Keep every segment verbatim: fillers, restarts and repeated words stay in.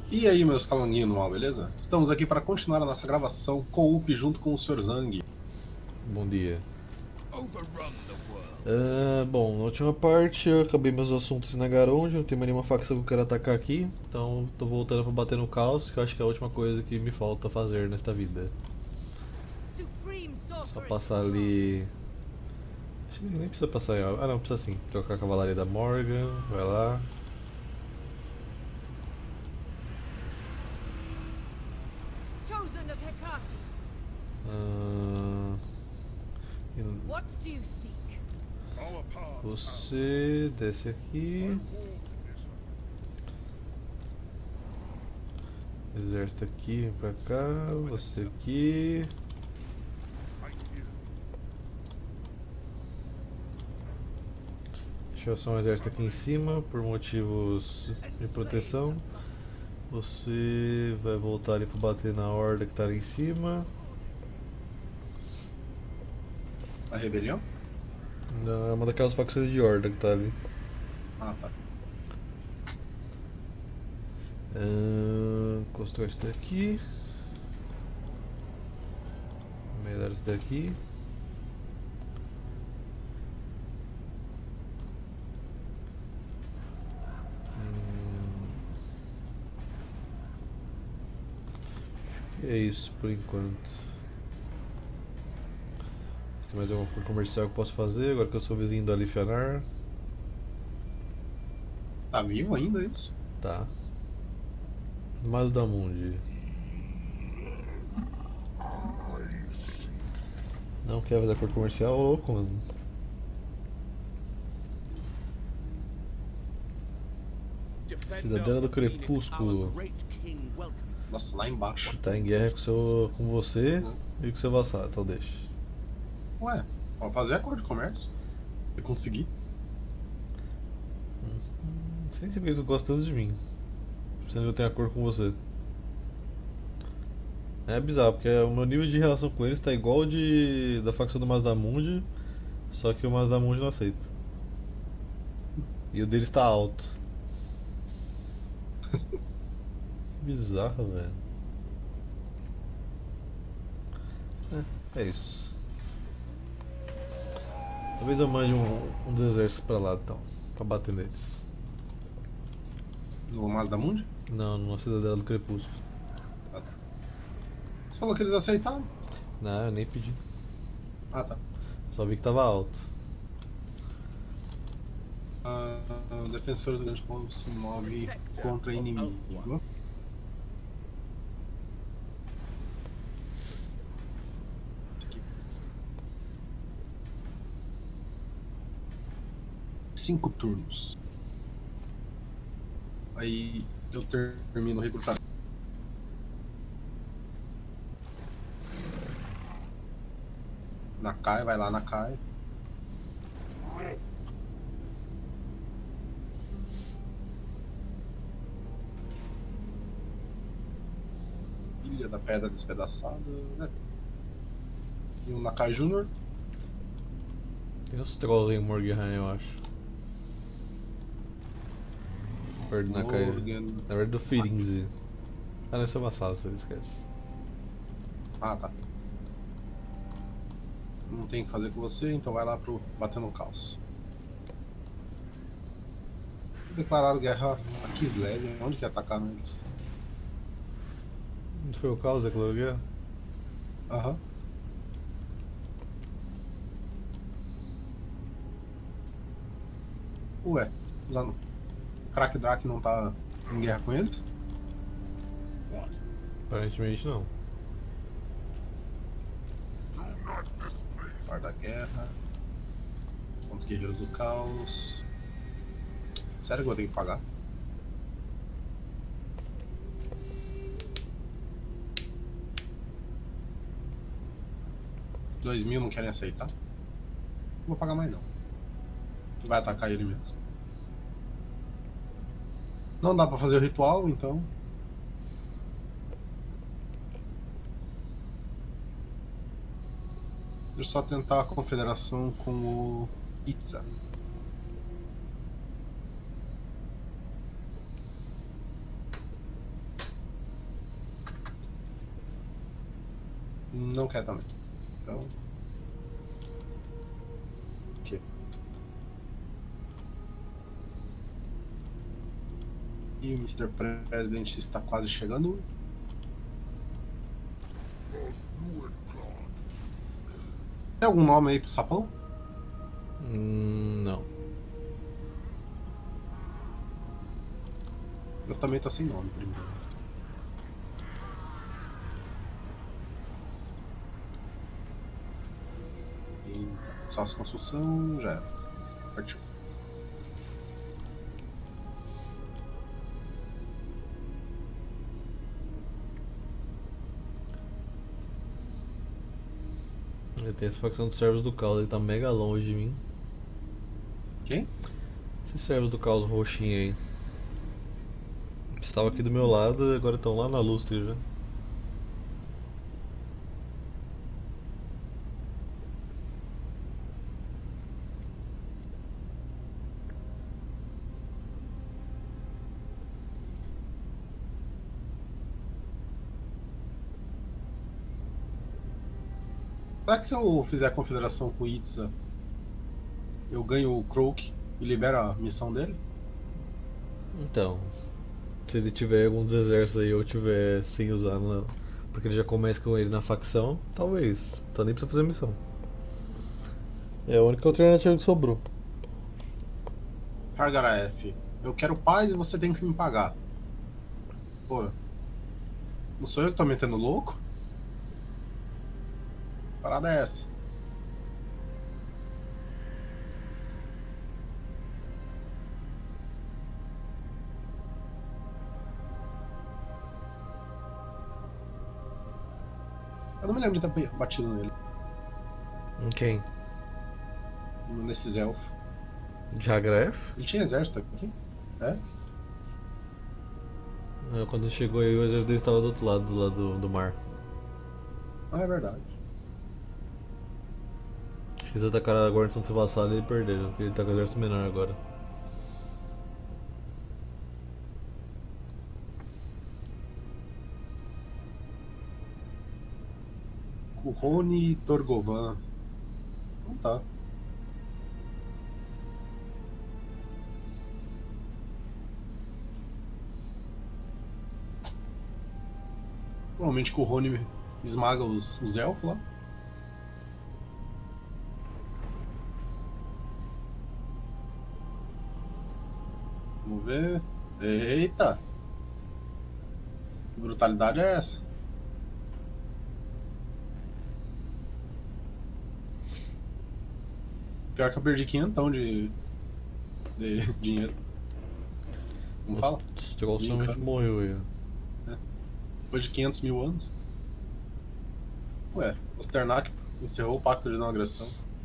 E aí, meus calanguinhos do mal, beleza? Estamos aqui para continuar a nossa gravação co-op junto com o senhor Zang. Bom dia. Ah, bom, na última parte eu acabei meus assuntos em Nagaronde, não tem mais nenhuma facção que eu quero atacar aqui, então tô voltando pra bater no caos, que eu acho que é a última coisa que me falta fazer nesta vida. Só passar ali. Acho que nem precisa passar em. Ah, não, precisa sim. Trocar a cavalaria da Morgan, vai lá. Chosen of Hecate, Ah, e what do you seek? você desce aqui. Exército aqui, vem pra cá. Você aqui. Deixa eu só um exército aqui em cima por motivos de proteção. Você vai voltar ali para bater na horda que tá ali em cima. A rebelião? Não, é uma daquelas facções de horda que tá ali. Ah, tá. Uh, constrói esse daqui. Melhor esse daqui. Hum, é isso por enquanto. Se tem mais alguma coisa comercial que eu posso fazer agora que eu sou vizinho do Alifianar? Tá vivo ainda isso? Tá. Mazdamundi. Não quer fazer acordo comercial, ô louco, mano. Cidadela do Crepúsculo. Nossa, lá embaixo. Tá em guerra com, seu, com você e com seu vassalo, então deixa. Ué, vamos fazer acordo de comércio. Se conseguir. Não sei se eles gostam tanto de mim. Sendo que eu tenho acordo com você. É bizarro, porque o meu nível de relação com eles tá igual de da facção do Mazdamundi, só que o Mazdamundi não aceita. E o deles tá alto. Bizarro, velho. É, é isso. Talvez eu mande um, um dos exércitos pra lá então, pra bater neles. No Mazdamundi? Não, numa cidadela do Crepúsculo. Ah, tá. Você falou que eles aceitaram? Não, eu nem pedi. Ah, tá. Só vi que tava alto. Ah, defensores do grande povo se move contra inimigo. Aqui. Cinco turnos. Aí eu termino o recrutamento. Na Kai, vai lá na Kai. Ilha da Pedra Despedaçada, né? E um Nakai Júnior. Tem uns trolls em Morgheim, eu acho. Perto na caia. Morgan. Na verdade do Firenze. Ah, não, esse é uma sala, você esquece. Ah, tá. Não tem o que fazer com você, então vai lá pro bater no caos. Declararam guerra a Kislev. Onde que atacaram eles? Não foi o caos daquela guerra? Aham. Ué, usando. Crack Drak não tá em guerra com eles? Aparentemente não. Guarda-guerra. Contra Guerreiros do Caos. Sério que eu vou ter que pagar? Dois mil não querem aceitar? Não vou pagar mais não. Vai atacar ele mesmo. Não dá pra fazer o ritual, então. Deixa eu só tentar a confederação com o Itza. Não quer também. Então. Ok. E o mister President está quase chegando. Tem algum nome aí pro sapão? Hum, não. Eu também tô sem nome, por enquanto. Só a construção já era. Partiu. Tem essa facção dos servos do caos, ele tá mega longe de mim. Quem? Esses servos do caos roxinho aí. Estavam aqui do meu lado, agora estão lá na lustre já. Será que se eu fizer a confederação com o Itza, eu ganho o Croak e libero a missão dele? Então, se ele tiver algum dos exércitos aí ou tiver sem usar, na... porque ele já começa com ele na facção, talvez. Então nem precisa fazer missão. É a única alternativa que sobrou. Hargareth, eu quero paz e você tem que me pagar. Pô, não sou eu que tô metendo louco? Que parada é essa? Eu não me lembro de ter batido nele, Em quem? nesses elfos. De Hagref? Ele tinha exército aqui? É? É, quando chegou aí, o exército dele estava do outro lado, do lado do, do mar. Ah, é verdade. Acho que eles atacaram a guarnição do vassalo e ele perderam, porque ele tá com o exército menor agora. Kurrone e Torgovan. Então tá. Provavelmente Kurrone esmaga os, os elfos lá. Vamos ver. Eita! Que brutalidade é essa? Pior que eu perdi quinhentão de, de dinheiro. Como fala? Esse negócio Brincando. realmente morreu aí. Depois de quinhentos mil anos. Ué, Osternak encerrou o pacto de não agressão.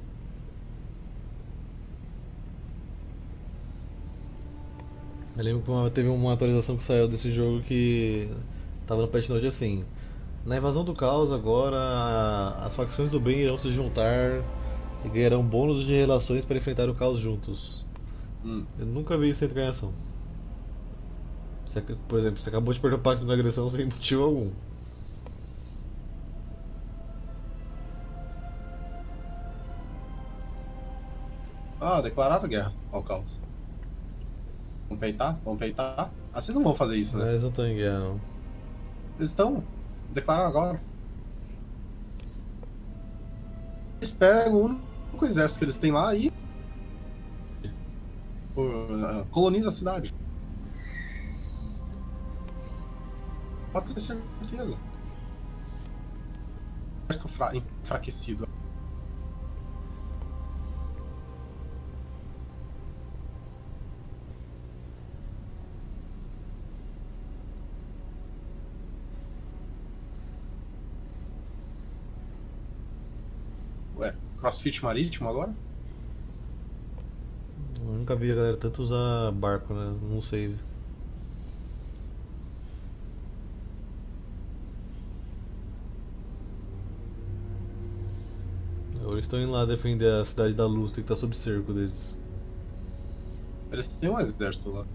Eu lembro que uma- teve uma atualização que saiu desse jogo que tava no patch note assim. Na invasão do caos agora a- as facções do bem irão se juntar e ganharão bônus de relações para enfrentar o caos juntos. Hum. Eu nunca vi isso entre ganhação. Você ac- Por exemplo, você acabou de perder o pacto de não agressão sem motivo algum. Ah, declararam guerra ao caos. Vão peitar? Vão peitar? Ah, vocês não vão fazer isso, Não, né? eles não estão em guerra não. Eles estão. Declararam agora. Eles pegam o único exército que eles têm lá e. Por, uh, coloniza a cidade. Pode ter certeza. Exército fra enfraquecido. Ué, crossfit marítimo agora? Eu nunca vi a galera tanto usar barco, né? Não sei. Agora eles estão indo lá defender a cidade da Lustre que tá sob cerco deles. Eles têm um exército lá.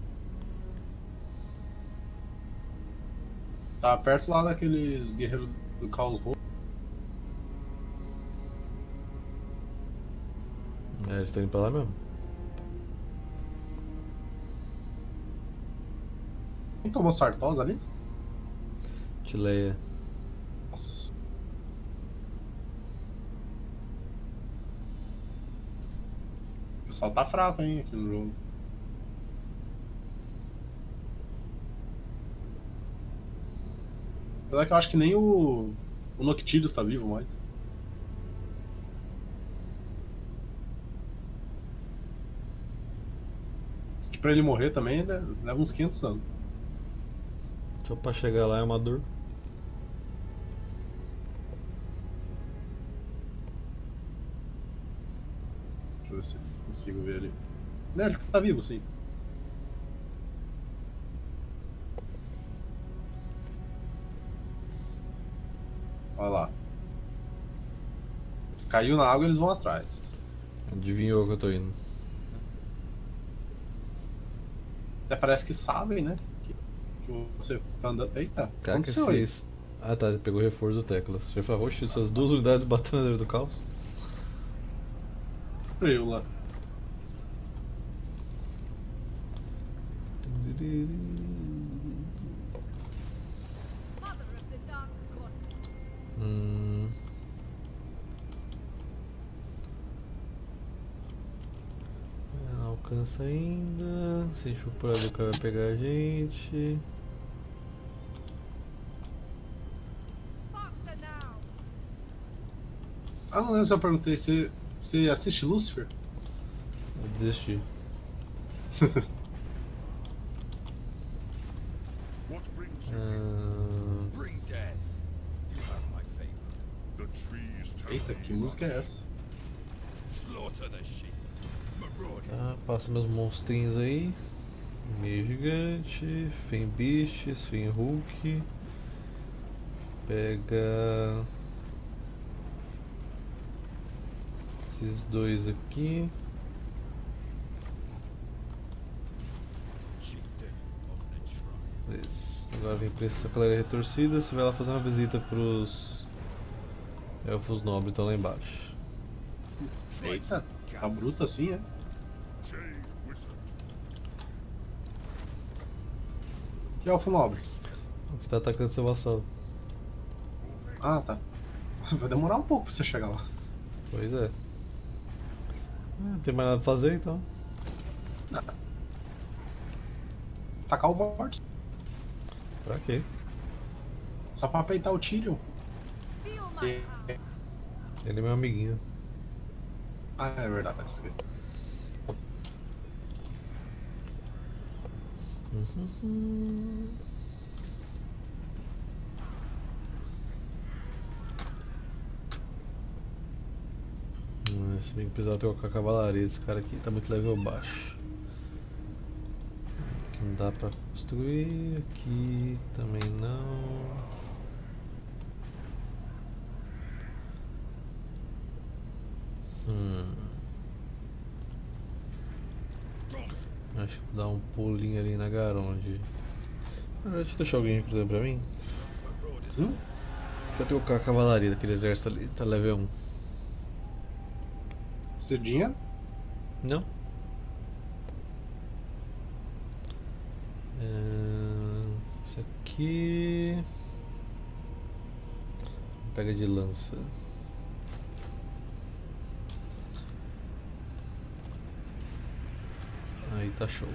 Tá perto lá daqueles guerreiros do caos roxo. eles estão indo pra lá mesmo. Quem tomou Sartosa ali? Tileia. Nossa. O pessoal tá fraco, hein, aqui no jogo. Apesar que eu acho que nem o, o Noctilus tá vivo mais. Diz que pra ele morrer também né, leva uns quinhentos anos. Só pra chegar lá é uma dor. Deixa eu ver se eu consigo ver ele. Né, ele tá vivo, sim. Olha lá. Caiu na água, eles vão atrás. Adivinhou que eu tô indo. Até parece que sabem, né? Que, que você tá andando. Eita, Cara, que aconteceu aí. esses... Ah tá, ele pegou o reforço do Teclas. Já falou, oxe, essas duas unidades batendo dentro do caos. Eu lá. Mother of the Dark God. Hum... Não alcança ainda. Se a gente for por ali, o cara vai pegar a gente. Faster now. Ah, não lembro se eu perguntei. Você, você assiste Lucifer? Vou desistir. What brings you? Ah, Bring death. You have my favor. The trees tell Eita, me que you música are- é essa? Slaughter the sheep. Marauder. tá, passa meus monstrinhos aí. Meio gigante, Fembeast, Hulk. Pega esses dois aqui. Chieftain of the tribe. Isso. Agora vem pra essa galera retorcida. Você vai lá fazer uma visita pros elfos nobres, estão lá embaixo. Eita, tá bruto assim, é? Jade Wizard. Que elfo nobre? O que tá atacando seu vassalo. Ah, tá. Vai demorar um pouco pra você chegar lá. Pois é. Ah, não tem mais nada pra fazer então. Tacar o Vortex. Pra quê? Só pra peitar o Tyrion. Feel my É. power. Ele é meu amiguinho. Ah, é verdade, esqueci. Hum, Se bem que precisava trocar a cavalaria, esse cara aqui tá muito level baixo. Aqui não dá pra construir, aqui também não. Hum. Acho que vou dar um pulinho ali na Garonde. Ah, deixa eu deixar alguém cruzando pra mim. Hum? Pra trocar a cavalaria daquele exército ali, tá level um. Precisa de dinheiro? Não? É, Isso aqui. Pega de lança. Aí tá show.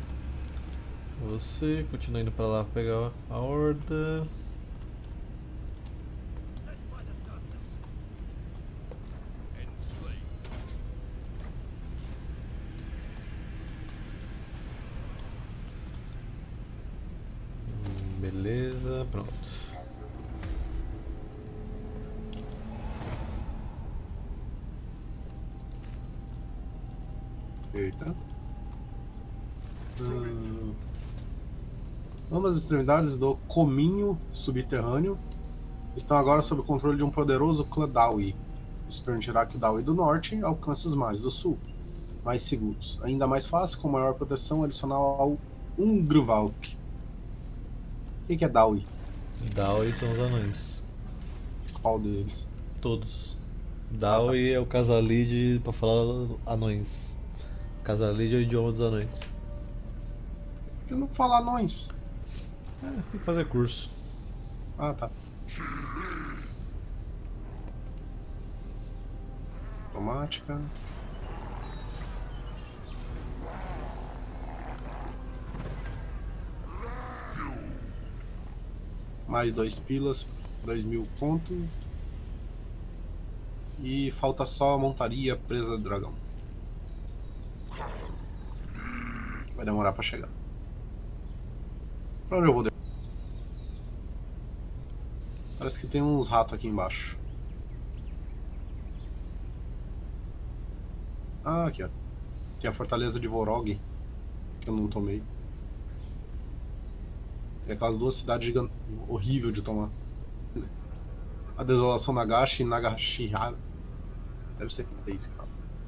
Você continua indo pra lá pegar a horda. Enslave. Hum, Beleza, pronto. Eita. Hum. Ambas as extremidades do Cominho Subterrâneo estão agora sob o controle de um poderoso clã Dawi. Isso permitirá que o Dawi do Norte alcance os mares do Sul, mais seguros, ainda mais fácil, com maior proteção adicional ao Ungrvalk. O que que é Dawi? Daoi são os anões. Qual deles? Todos. Dawi é o Casalid pra falar anões. Casalid é o idioma dos anões. Por que não falar anões? É, tem que fazer curso. Ah, tá. Automática. Mais dois pilas, dois mil pontos. E falta só a montaria presa do dragão. Vai demorar pra chegar. Pra onde eu vou? Parece que tem uns ratos aqui embaixo. Ah, aqui ó. Aqui é a fortaleza de Vorog, que eu não tomei. É aquelas duas cidades gigant... horrível de tomar. A Desolação Nagashi e Nagashihara. Deve ser isso que fala.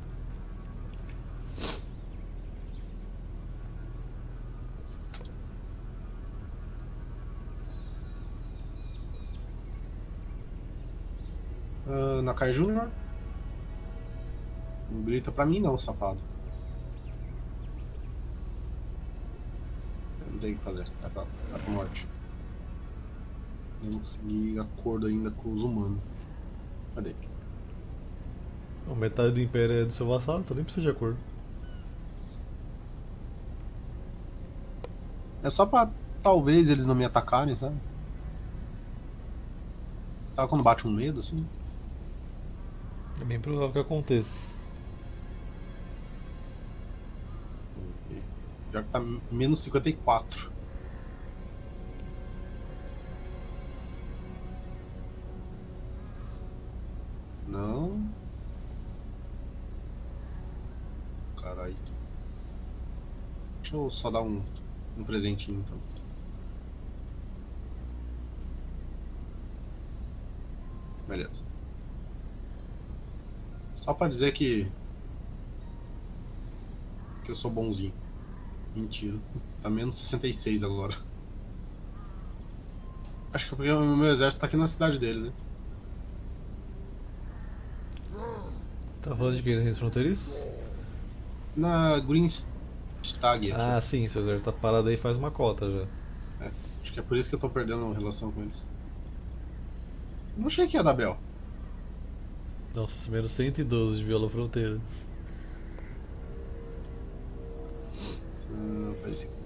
Uh, Nakai Júnior. Não grita pra mim não, safado. Não tem o que fazer, vai pra, vai pra morte. Eu não consegui acordo ainda com os humanos. Cadê? A metade do império é do seu vassalo, então nem precisa de acordo. É só pra talvez eles não me atacarem, sabe? Sabe quando bate um medo assim? É bem provável que aconteça. Já que tá menos cinquenta e quatro. Não. Caralho. Deixa eu só dar um, um presentinho então. Beleza. Só pra dizer que. Que eu sou bonzinho. Mentira. Tá menos sessenta e seis agora. Acho que é porque o meu exército tá aqui na cidade deles, né? Tá falando de quem? Reis fronteiriços? Na Green Stag aqui. Ah, sim, seu exército tá parado aí faz uma cota já. É, acho que é por isso que eu tô perdendo relação com eles. Não achei que ia dar Bel. Nossa, menos cento e doze de viola fronteiras. Ah, faz isso.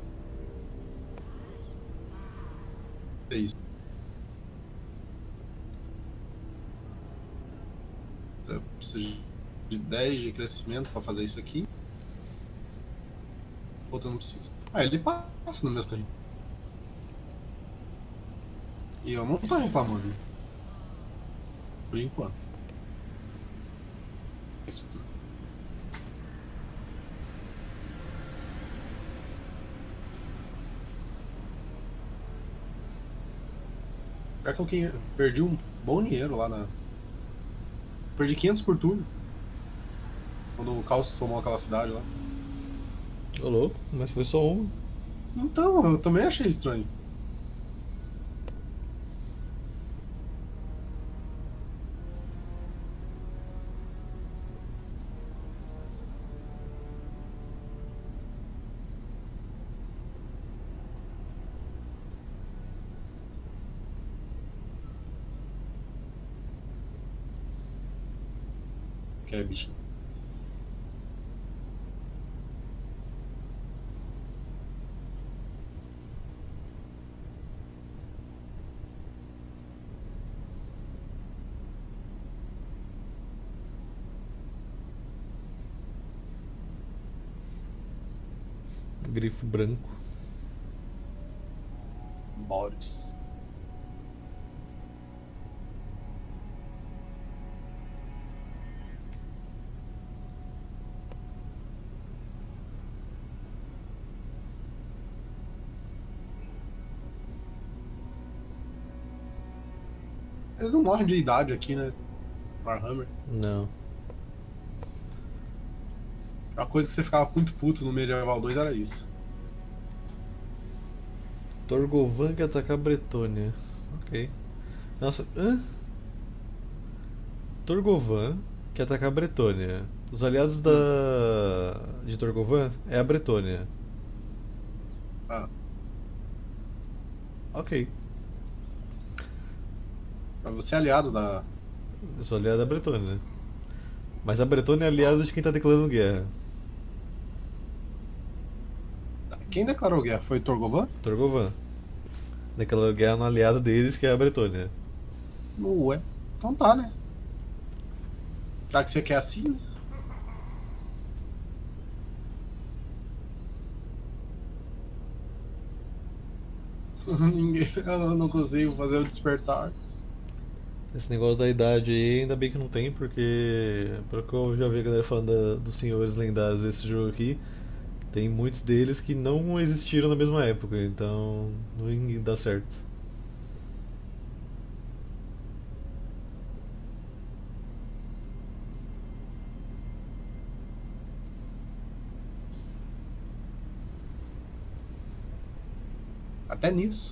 É isso. Eu preciso de dez de crescimento pra fazer isso aqui. Outro eu não preciso. Ah, ele passa no meu terreno. E eu não tô reclamando. Por enquanto. Isso tudo. Pior que eu que- perdi um bom dinheiro lá na. Perdi quinhentos por turno. Quando o Caos tomou aquela cidade lá. Ô louco, mas foi só uma. Então, eu também achei estranho. Que é, bicho. Grifo branco. Boris. Eles não morrem de idade aqui, né? Warhammer. Não. A coisa que você ficava muito puto no Medieval dois era isso. Torgovan que atacar Bretônia. Ok. Nossa, hã? Torgovan quer atacar a Bretônia. Os aliados da de Torgovan é a Bretônia. Ah, Ok, pra você é aliado da. eu sou aliado da Bretônia. Mas a Bretônia é aliada de quem tá declarando guerra. Quem declarou guerra? Foi Torgovan? Torgovan. Declarou guerra no aliado deles, que é a Bretônia. Ué. Então tá, né? Já que você quer assim, né? Ninguém. Eu não consigo fazer o despertar. Esse negócio da idade aí, ainda bem que não tem, porque pelo que eu já vi a galera falando da- dos senhores lendários desse jogo aqui, tem muitos deles que não existiram na mesma época, então não ia dar certo. Até nisso.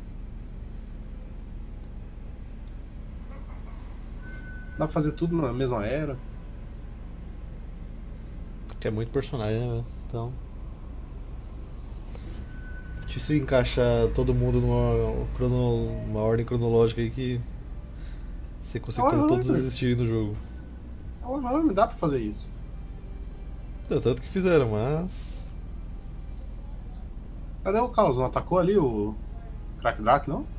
Dá pra fazer tudo na mesma era. Que é muito personagem, né? Então. Difícil encaixar todo mundo numa, crono, uma ordem cronológica aí que você consegue Ah, fazer todos né? existirem no jogo. Não, não dá pra fazer isso. Então, tanto que fizeram, mas. Cadê o Caos? Não atacou ali o Crack Drak, não?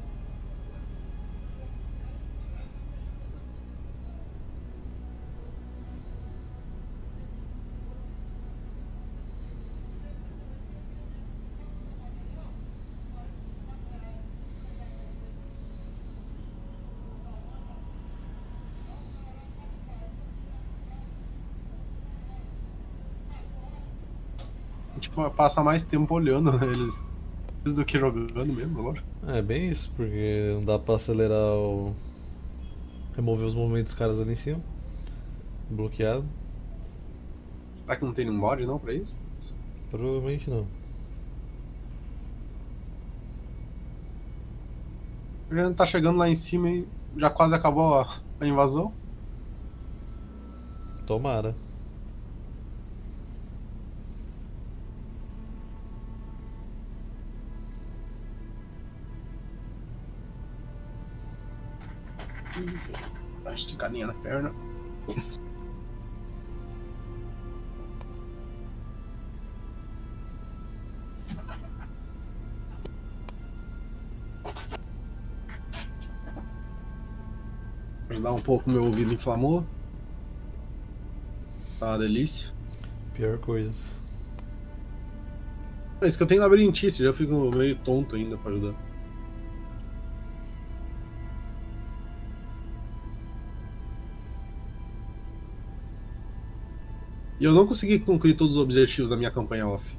A gente passa mais tempo olhando eles do que jogando mesmo agora. É bem isso, porque não dá pra acelerar o. Remover os movimentos dos caras ali em cima. Bloqueado. Será que não tem nenhum mod não pra isso? Provavelmente não. A gente tá chegando lá em cima e já quase acabou a, a invasão. Tomara. Ih, dá uma esticadinha na perna. Ajudar um pouco, meu ouvido inflamou. Tá uma delícia. Pior coisa. É isso que eu tenho labirintite, já fico meio tonto ainda pra ajudar. E eu não consegui concluir todos os objetivos da minha campanha off.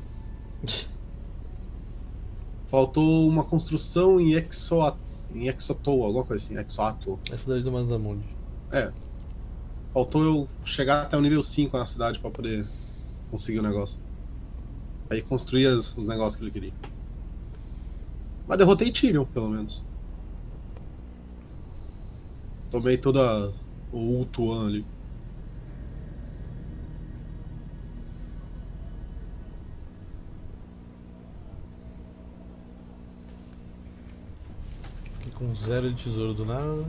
Faltou uma construção em Exo... em Exotou, alguma coisa assim, Exoato. É a cidade do Mazamundi. É. Faltou eu chegar até o nível cinco na cidade pra poder conseguir o negócio. Aí construir as- os negócios que ele queria. Mas derrotei Tyrion, pelo menos. Tomei toda o Ultuan ali. Fiquei com zero de tesouro do nada.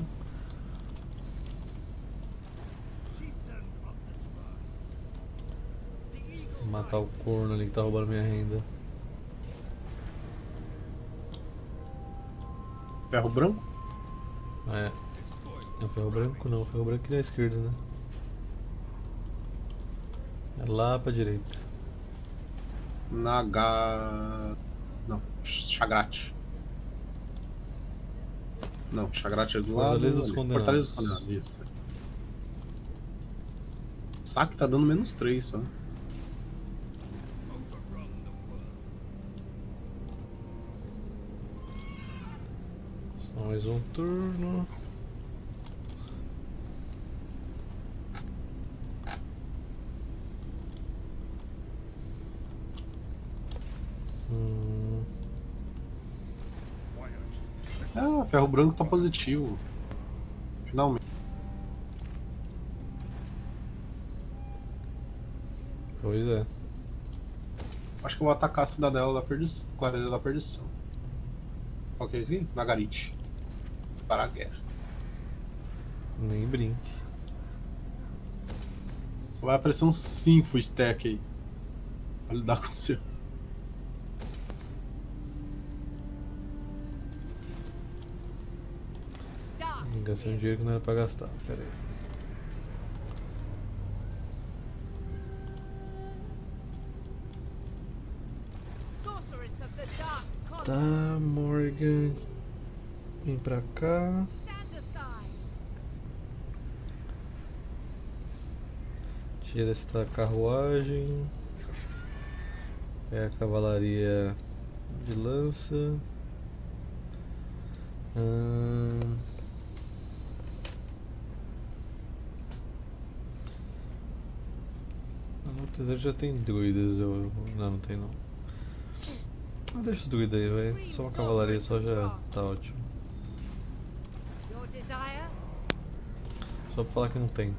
Vou matar o corno ali que tá roubando minha renda. Ferro branco? É. É o ferro branco? Não, o ferro branco aqui na esquerda, né? É lá pra direita. Naga... Não, Chagrate. Não, Chagrate é do lado. Fortaleza dos ali. Condenados. Fortaleza dos Condenados, isso. Saque tá dando menos três só. Só mais um turno. Hum, Ah, ferro branco tá positivo. Finalmente. Pois é. Acho que eu vou atacar a cidadela da perdição. Clareira da perdição. Qual que é isso aqui? Nagarit. Para a guerra. Nem brinque. Só vai aparecer um cinco stack aí. Pra lidar com o seu. Dark Gastei um dinheiro que não era pra gastar. Pera aí. sorceress of the dark color. Tá, Morgan. Vem pra cá. Stand aside. Tira esta carruagem. É a cavalaria de lança. Ahn. No deserto já tem druidas, eu... Não, não tem não. Ah, deixa os druidas aí, vai. Só uma cavalaria só já tá ótimo. Your desire? Só pra falar que não tem.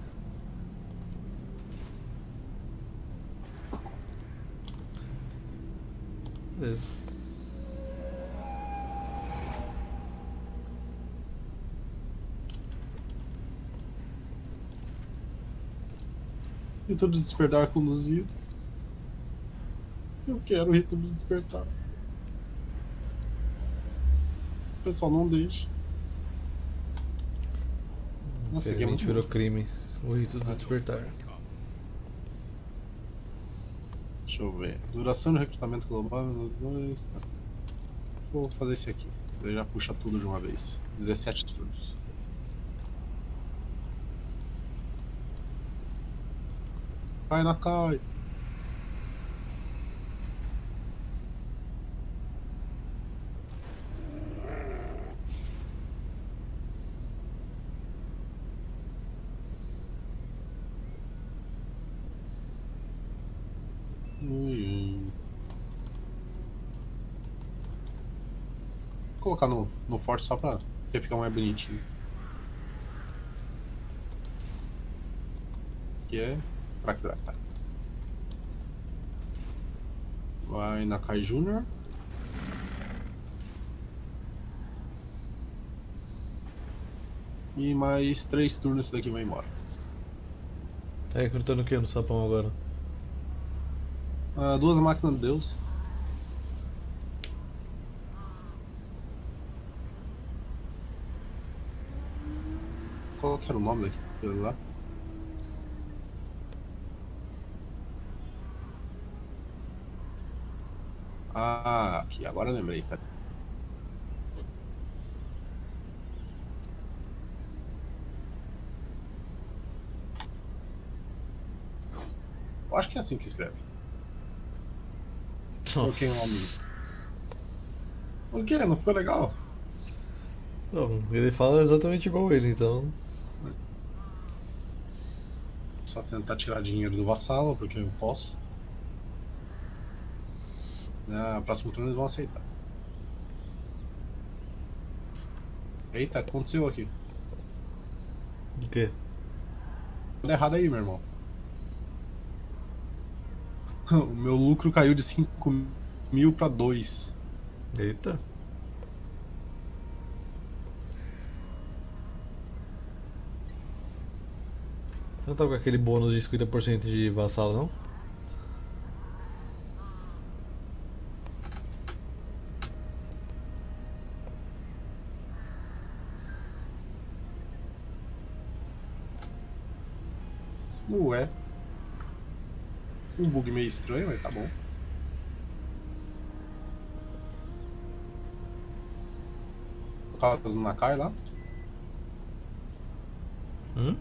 Beleza. Rito do despertar conduzido. Eu quero o rito do despertar. O pessoal não deixa. Nossa, aqui é Infelizmente muito virou bom. crime. O rito do despertar. Deixa eu ver. Duração de recrutamento global. Dois, tá. Vou fazer esse aqui. Ele já puxa tudo de uma vez. dezessete turnos. Vai na cai. Ui, ui. Vou colocar no, no forte só pra que ficar mais bonitinho. Aqui é Krakdrata. Vai na Kai Júnior. E mais três turnos esse daqui vai embora. Tá recrutando o que no sapão agora? Ah, duas máquinas de Deus. Qual que era o nome daquele lá? Ah, aqui, agora eu lembrei, cara. Eu acho que é assim que escreve. Coloquei o nome. O que? Não ficou legal? Não, ele fala exatamente igual ele, então. Só tentar tirar dinheiro do vassalo, porque eu posso. Na próximo turno eles vão aceitar. Eita, aconteceu aqui. O quê? Tudo errado aí, meu irmão. O meu lucro caiu de cinco mil pra dois. Eita. Você não tava com aquele bônus de cinquenta por cento de vassalo, não? Ué. Um bug meio estranho, mas tá bom. Por causa do Nakai lá. Hum?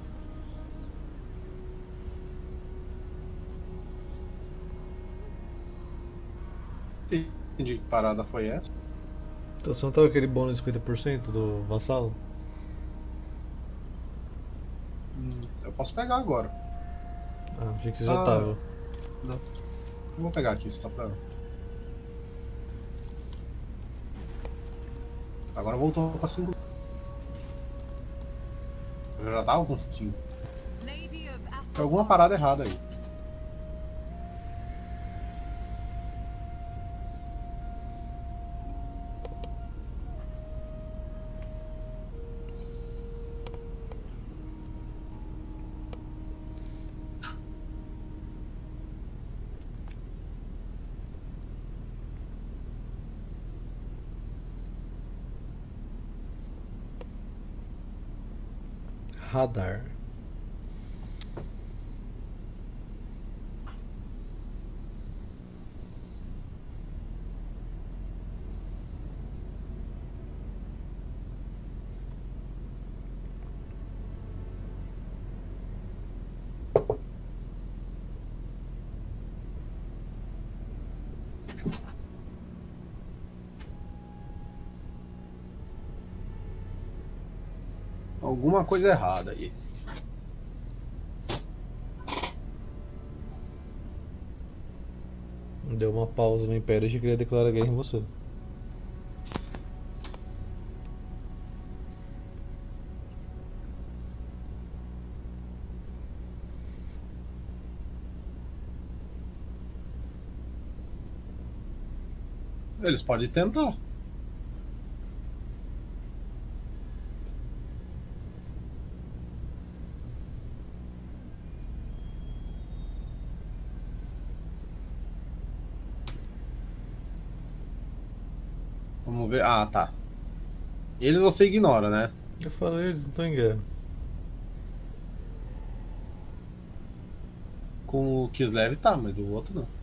Entendi que parada foi essa. Então você não tava com aquele bônus de cinquenta por cento do vassalo? Hum, Eu posso pegar agora. Ah, achei que você já Ah. tava. Não. Eu vou pegar aqui só pra. Agora voltou pra cinco. Eu já tava com cinco. Lady of Tem alguma parada errada aí. Radar. Alguma coisa errada aí. Deu uma pausa no Império e já queria declarar guerra em você. Eles podem tentar. Vamos ver. Ah, tá. Eles você ignora, né? Eu falei, eles não estão em guerra. Com o Kislev tá, mas do outro não.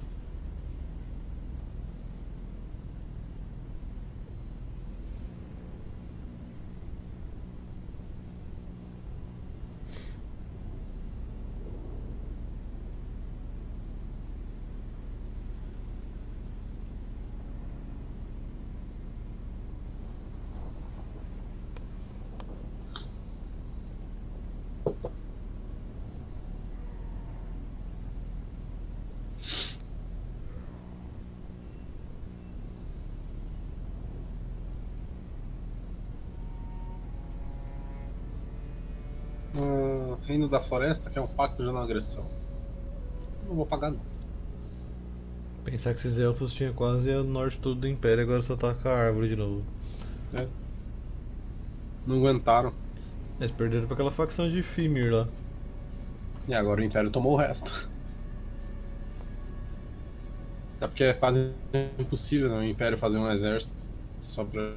Ah, Reino da Floresta, que é um pacto de não agressão. Não vou pagar não. Pensar que esses elfos tinham quase o norte todo do Império, agora só tá com a árvore de novo. É. Não aguentaram. Eles perderam pra aquela facção de Fimir lá. E agora o Império tomou o resto. Até porque é quase impossível, né, o Império fazer um exército só pra.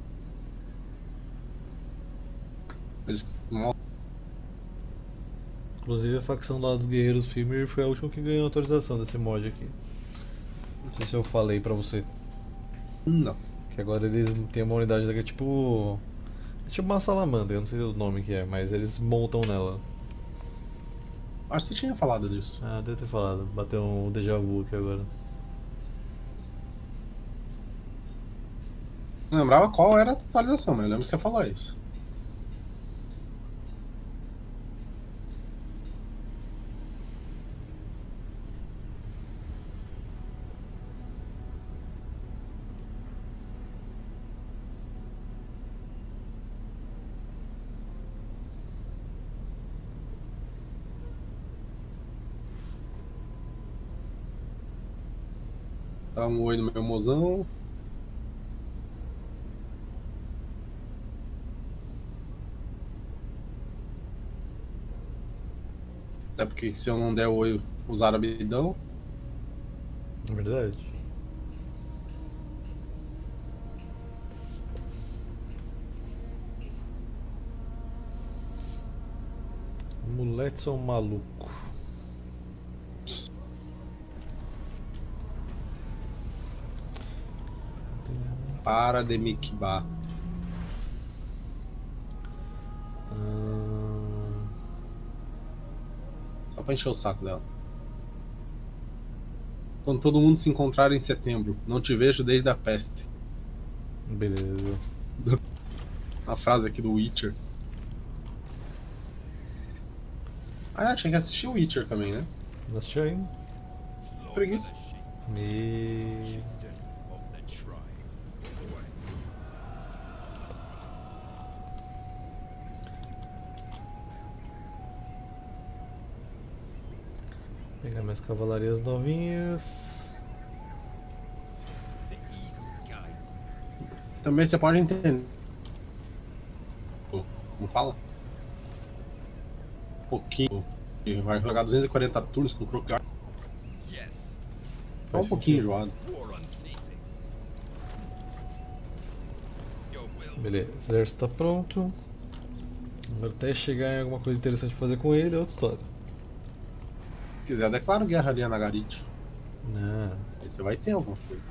Eles mal. Inclusive a facção lá dos guerreiros Fimir foi a última que ganhou autorização desse mod aqui. Não sei se eu falei pra você. Não. Que agora eles têm uma unidade daqui, é tipo. É tipo uma salamandra, eu não sei o nome que é, mas eles montam nela. Acho que você tinha falado disso. Ah, deve ter falado, bateu um déjà vu aqui agora. Não lembrava qual era a atualização, mas eu lembro que você falou isso. Dá um oi no meu mozão. Até porque se eu não der oi, os árabes dão. É verdade. Moleques são maluco. Para de Mikba. Hum, Só pra encher o saco dela. Quando todo mundo se encontrar em setembro, não te vejo desde a peste. beleza. A frase aqui do Witcher. Ah, tinha que assistir o Witcher também, né? Não assistiu ainda? Preguiça. Me. Chieftain of the tribe. Away. Pegar minhas cavalarias novinhas. The eagle guides me. Também você pode entender. Como fala? Um pouquinho. E vai jogar duzentos e quarenta turnos com o Crocar. Yes. É um pouquinho enjoado. War unceasing. Your will. Beleza, o exército tá pronto. Agora até chegar em alguma coisa interessante pra fazer com ele é outra história. Se quiser, declaro guerra ali a Nagarit. Não. Aí você vai ter alguma coisa.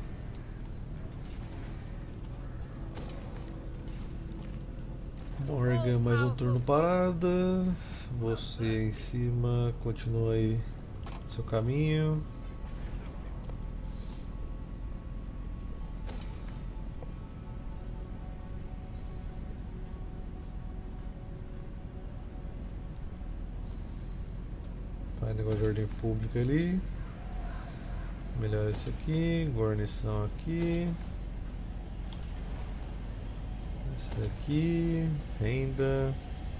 Morgan, mais um turno parada. Você em cima, continua aí seu caminho. Faz negócio de ordem pública ali. Melhor isso aqui, guarnição aqui. Esse aqui, renda.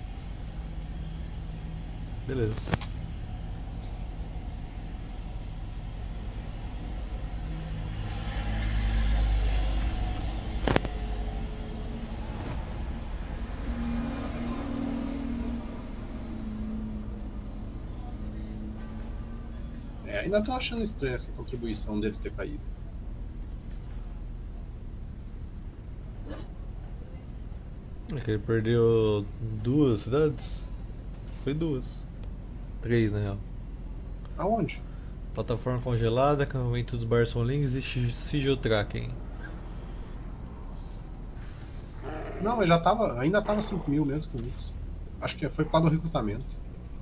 Beleza. É, ainda tô achando estranha essa contribuição dele ter caído. É que ele perdeu duas cidades? Foi duas. Três, na real. Aonde? Plataforma congelada, acampamento dos Barsonlings e Sigiltraken. Não, mas já tava. Ainda tava cinco mil mesmo com isso. Acho que foi por causa do recrutamento.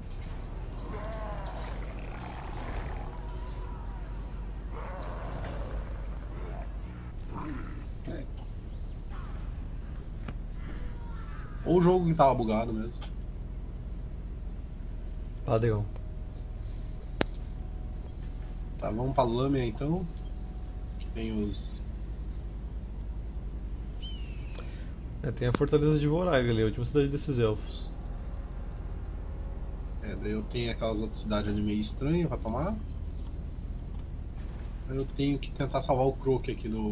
Ou o jogo que tava bugado mesmo. Padrão. Tá, vamos pra Lâmia então. Que tem os. É, tem a Fortaleza de Vorag ali, a última cidade desses elfos. É, daí eu tenho aquelas outras cidades ali meio estranhas pra tomar. Aí eu tenho que tentar salvar o Croak aqui do.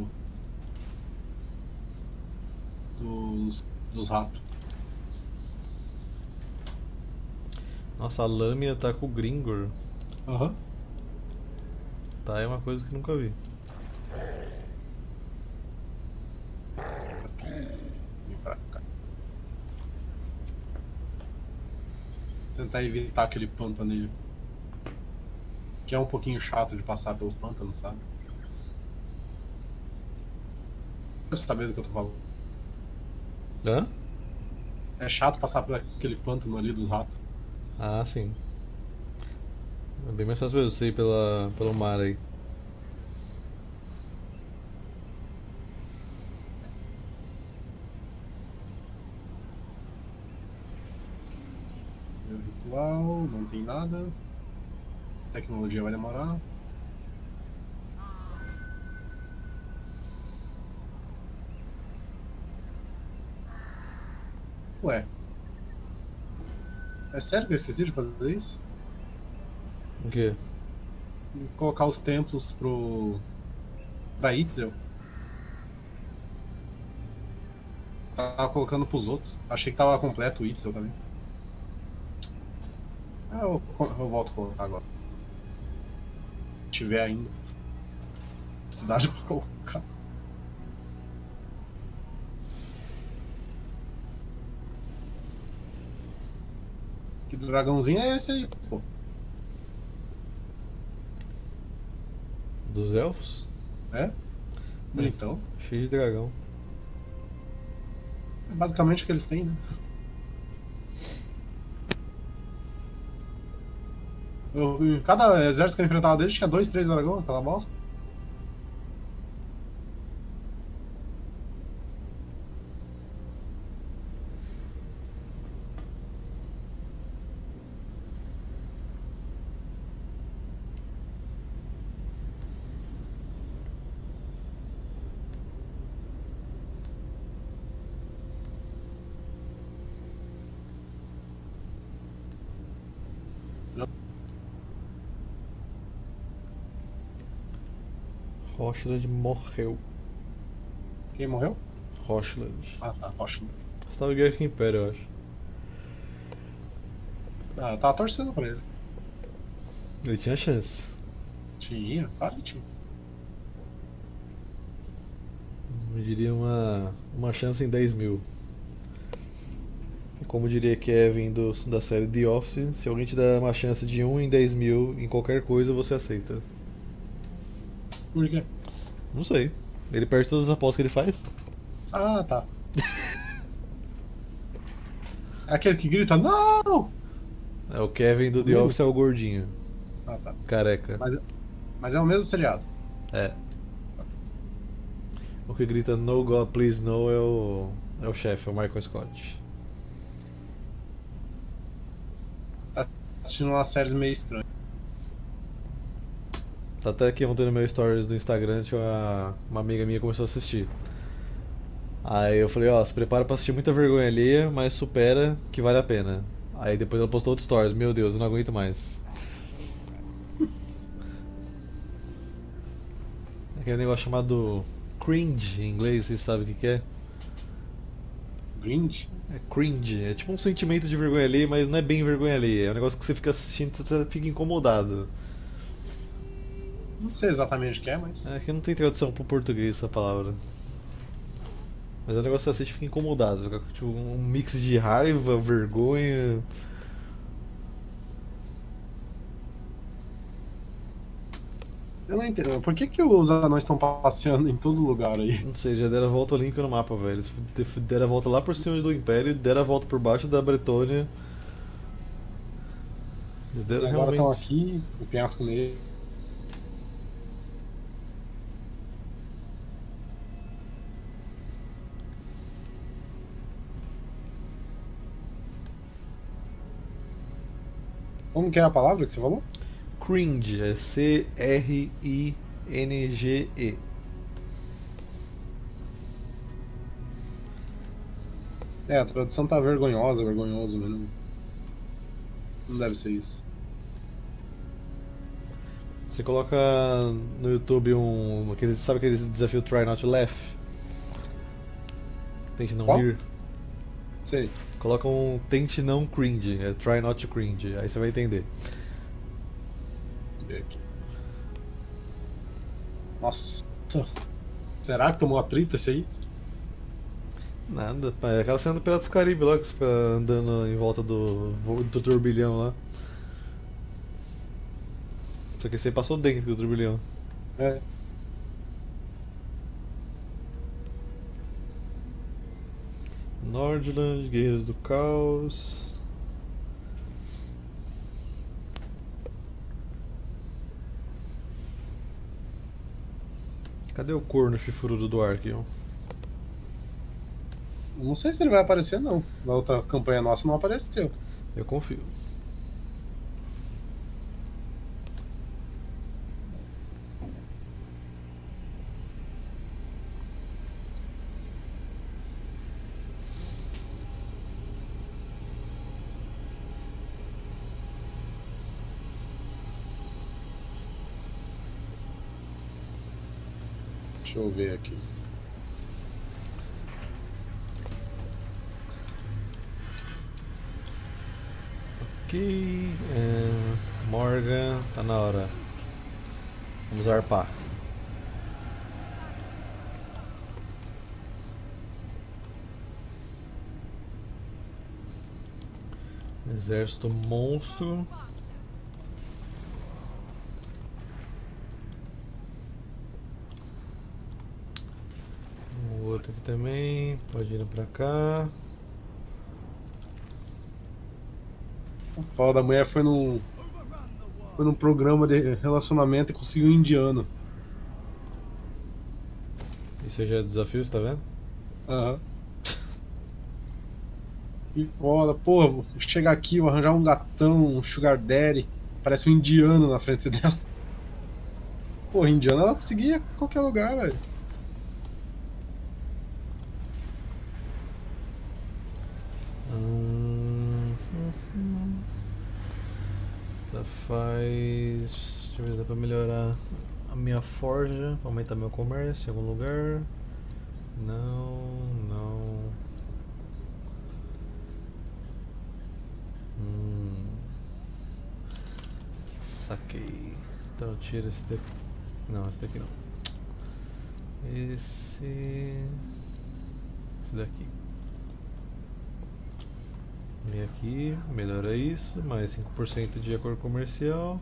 Dos. Dos ratos. Nossa, a Lâmia tá com o Gringor. Aham. Tá, é uma coisa que nunca vi. Vem pra cá. Tentar evitar aquele pântano ali. Que é um pouquinho chato de passar pelo pântano, sabe? Você tá vendo o que eu tô falando? Hã? É chato passar por aquele pântano ali dos ratos. Ah, sim. É bem mais fácil você ir pela, pelo mar aí. Meu ritual, não tem nada. Tecnologia vai demorar. Ué. É sério que eu esqueci de fazer isso? O quê? Colocar os templos pro. Pra Itzel. Tava colocando pros outros. Achei que tava completo o Itzel também. Ah, eu, eu volto a colocar agora. Se tiver ainda. Cidade pra colocar. Que dragãozinho é esse aí, pô? Dos elfos? É? Então. Cheio de dragão. É basicamente o que eles têm, né? Eu, em cada exército que eu enfrentava deles tinha dois, três dragões, aquela bosta. Rochland morreu. Quem morreu? Rochland. Ah, tá, Rocha. Você tava em guerra com o Império, eu acho. Ah, eu tava torcendo pra ele. Ele tinha chance. Tinha, claro que tinha. Eu diria uma, uma chance em dez mil. como diria Kevin do, da série The Office, se alguém te dá uma chance de um em dez mil em qualquer coisa, você aceita. Por quê? Não sei. Ele perde todas as apostas que ele faz? Ah, tá. É aquele que grita, não! É, o Kevin do The Hum. Office é o gordinho, Ah, tá. careca. Mas, mas é o mesmo seriado. É. O que grita No God Please No é o, é o chefe, é o Michael Scott. Tá assistindo uma série meio estranha. Tá até aqui ontem no meu stories do Instagram, tinha uma, uma amiga minha que começou a assistir. Aí eu falei, ó, se prepara pra assistir muita vergonha alheia, mas supera que vale a pena. Aí depois ela postou outros stories, meu Deus, eu não aguento mais. Aquele negócio chamado cringe em inglês, vocês sabem o que que é? Grinch? É cringe, é tipo um sentimento de vergonha alheia, mas não é bem vergonha alheia, é um negócio que você fica assistindo e você fica incomodado. Não sei exatamente o que é, mas. É que não tem tradução pro português essa palavra. Mas é um negócio que você assiste e fica incomodado, fica tipo um mix de raiva, vergonha. Eu não entendo. Por que, que os anões estão passeando em todo lugar aí? Não sei, já deram a volta olímpica no mapa, velho. Eles f- deram a volta lá por cima do Império, deram a volta por baixo da Bretônia. Eles E deram agora estão realmente. aqui, o penhasco nele. Como que é a palavra que você falou? Cringe, é C R I N G E. É, a tradução tá vergonhosa, vergonhoso, mas não. Não deve ser isso. Você coloca no YouTube um. Aquele, sabe aquele desafio Try Not to Laugh? Tente não Qual? rir. Sei. Coloca um tente não cringe, é Try Not to Cringe, aí você vai entender. Deixa eu ver aqui. Nossa. Será que tomou atrito esse aí? Nada, pá, é aquela cena do Piratas do Caribe lá que você fica andando em volta do, vo- do turbilhão lá. Só que você passou dentro do turbilhão. É. Nordland, Guerreiros do Caos. Cadê o corno chifrudo do Archeon? Não sei se ele vai aparecer, não. Na outra campanha nossa não apareceu. Eu confio. Deixa eu ver aqui. Ok. é, Morgan, tá na hora. Vamos arpar. Exército monstro. O outro aqui também. Pode ir pra cá. A fala da mulher foi num. Foi num programa de relacionamento e conseguiu um indiano. Isso já é desafio, você tá vendo? Aham. E foda, porra, vou chegar aqui, vou arranjar um gatão, um sugar daddy. Parece um indiano na frente dela. Porra, indiano ela conseguia em qualquer lugar, velho. Hum, hum, tá, faz. Deixa eu ver se dá pra melhorar a minha forja, pra aumentar meu comércio em algum lugar. Não, não. Hum. Saquei. Então tira esse daqui. Não, esse daqui não. Esse. Esse daqui. Vem aqui, melhora isso, mais cinco por cento de acordo comercial.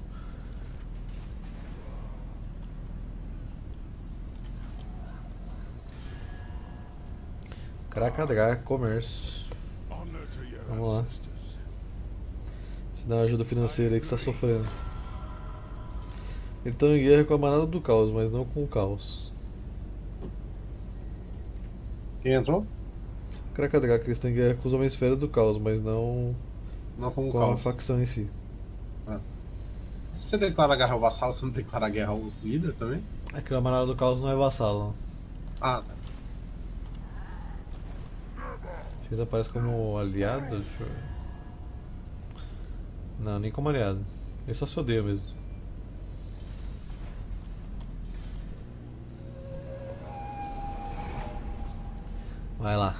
Cracadrá, comércio. Honor to your Vamos lá. ancestors. Te dá uma ajuda financeira aí que está sofrendo. Eles estão em guerra com a manada do caos, mas não com o caos. Quem entrou? Cracadrá, que eles estão em guerra com os homens feras do caos, mas não Não com o com a caos. facção em si. Se você declara guerra ao vassalo, você não declara guerra ao líder também? Aquela manada do caos não é vassalo. Ah, tá. Acho que eles aparecem como aliado. Deixa eu ver. Não, nem como aliado. Eles só se odeiam mesmo. Vai lá.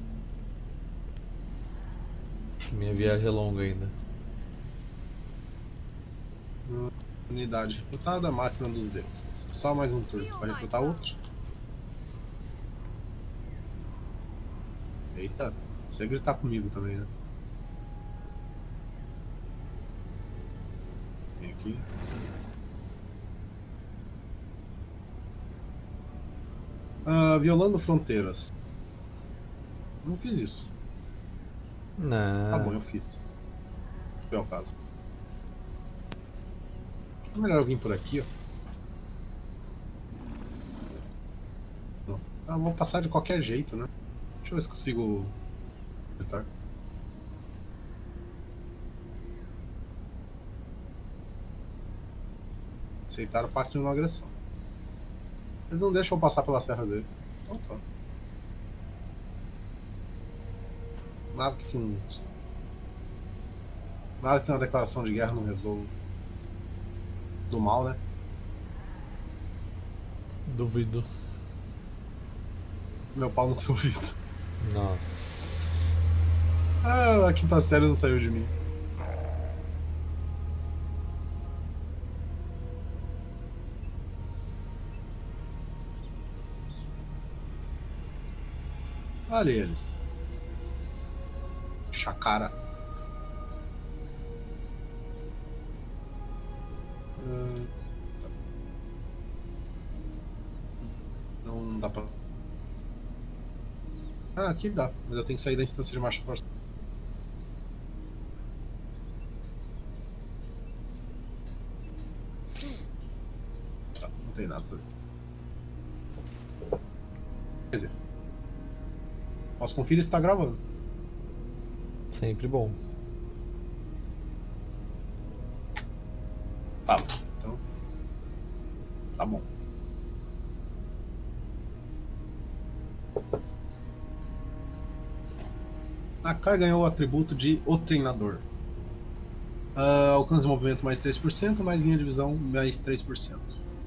Minha viagem é longa ainda. Unidade recrutada, máquina dos deuses. Só mais um turno para recrutar outro. Eita, você gritar comigo também, né? Vem aqui. Ah, violando fronteiras. Não fiz isso. Não. Tá bom, eu fiz. Foi o caso. É melhor eu vir por aqui, ó. Não. Ah, vou passar de qualquer jeito, né? Deixa eu ver se consigo. Apertar. Aceitar o pacto de não agressão. Eles não deixam eu passar pela serra dele. Então tá. Nada que um. Nada que uma declaração de guerra não resolva. Do mal, né? Duvido. Meu pau não tem ouvido. Nossa. Ah, a quinta série não saiu de mim. Olha eles. Chacara. Ah, tá. Não dá pra. Ah, aqui dá, mas eu tenho que sair da instância de marcha forçada. Tá, não tem nada pra ver. Quer dizer, posso conferir se tá gravando. Sempre bom. Tá, então. Tá bom. Nakai ganhou o atributo de O Treinador. Ah, alcance de movimento mais três por cento, mais linha de visão mais três por cento.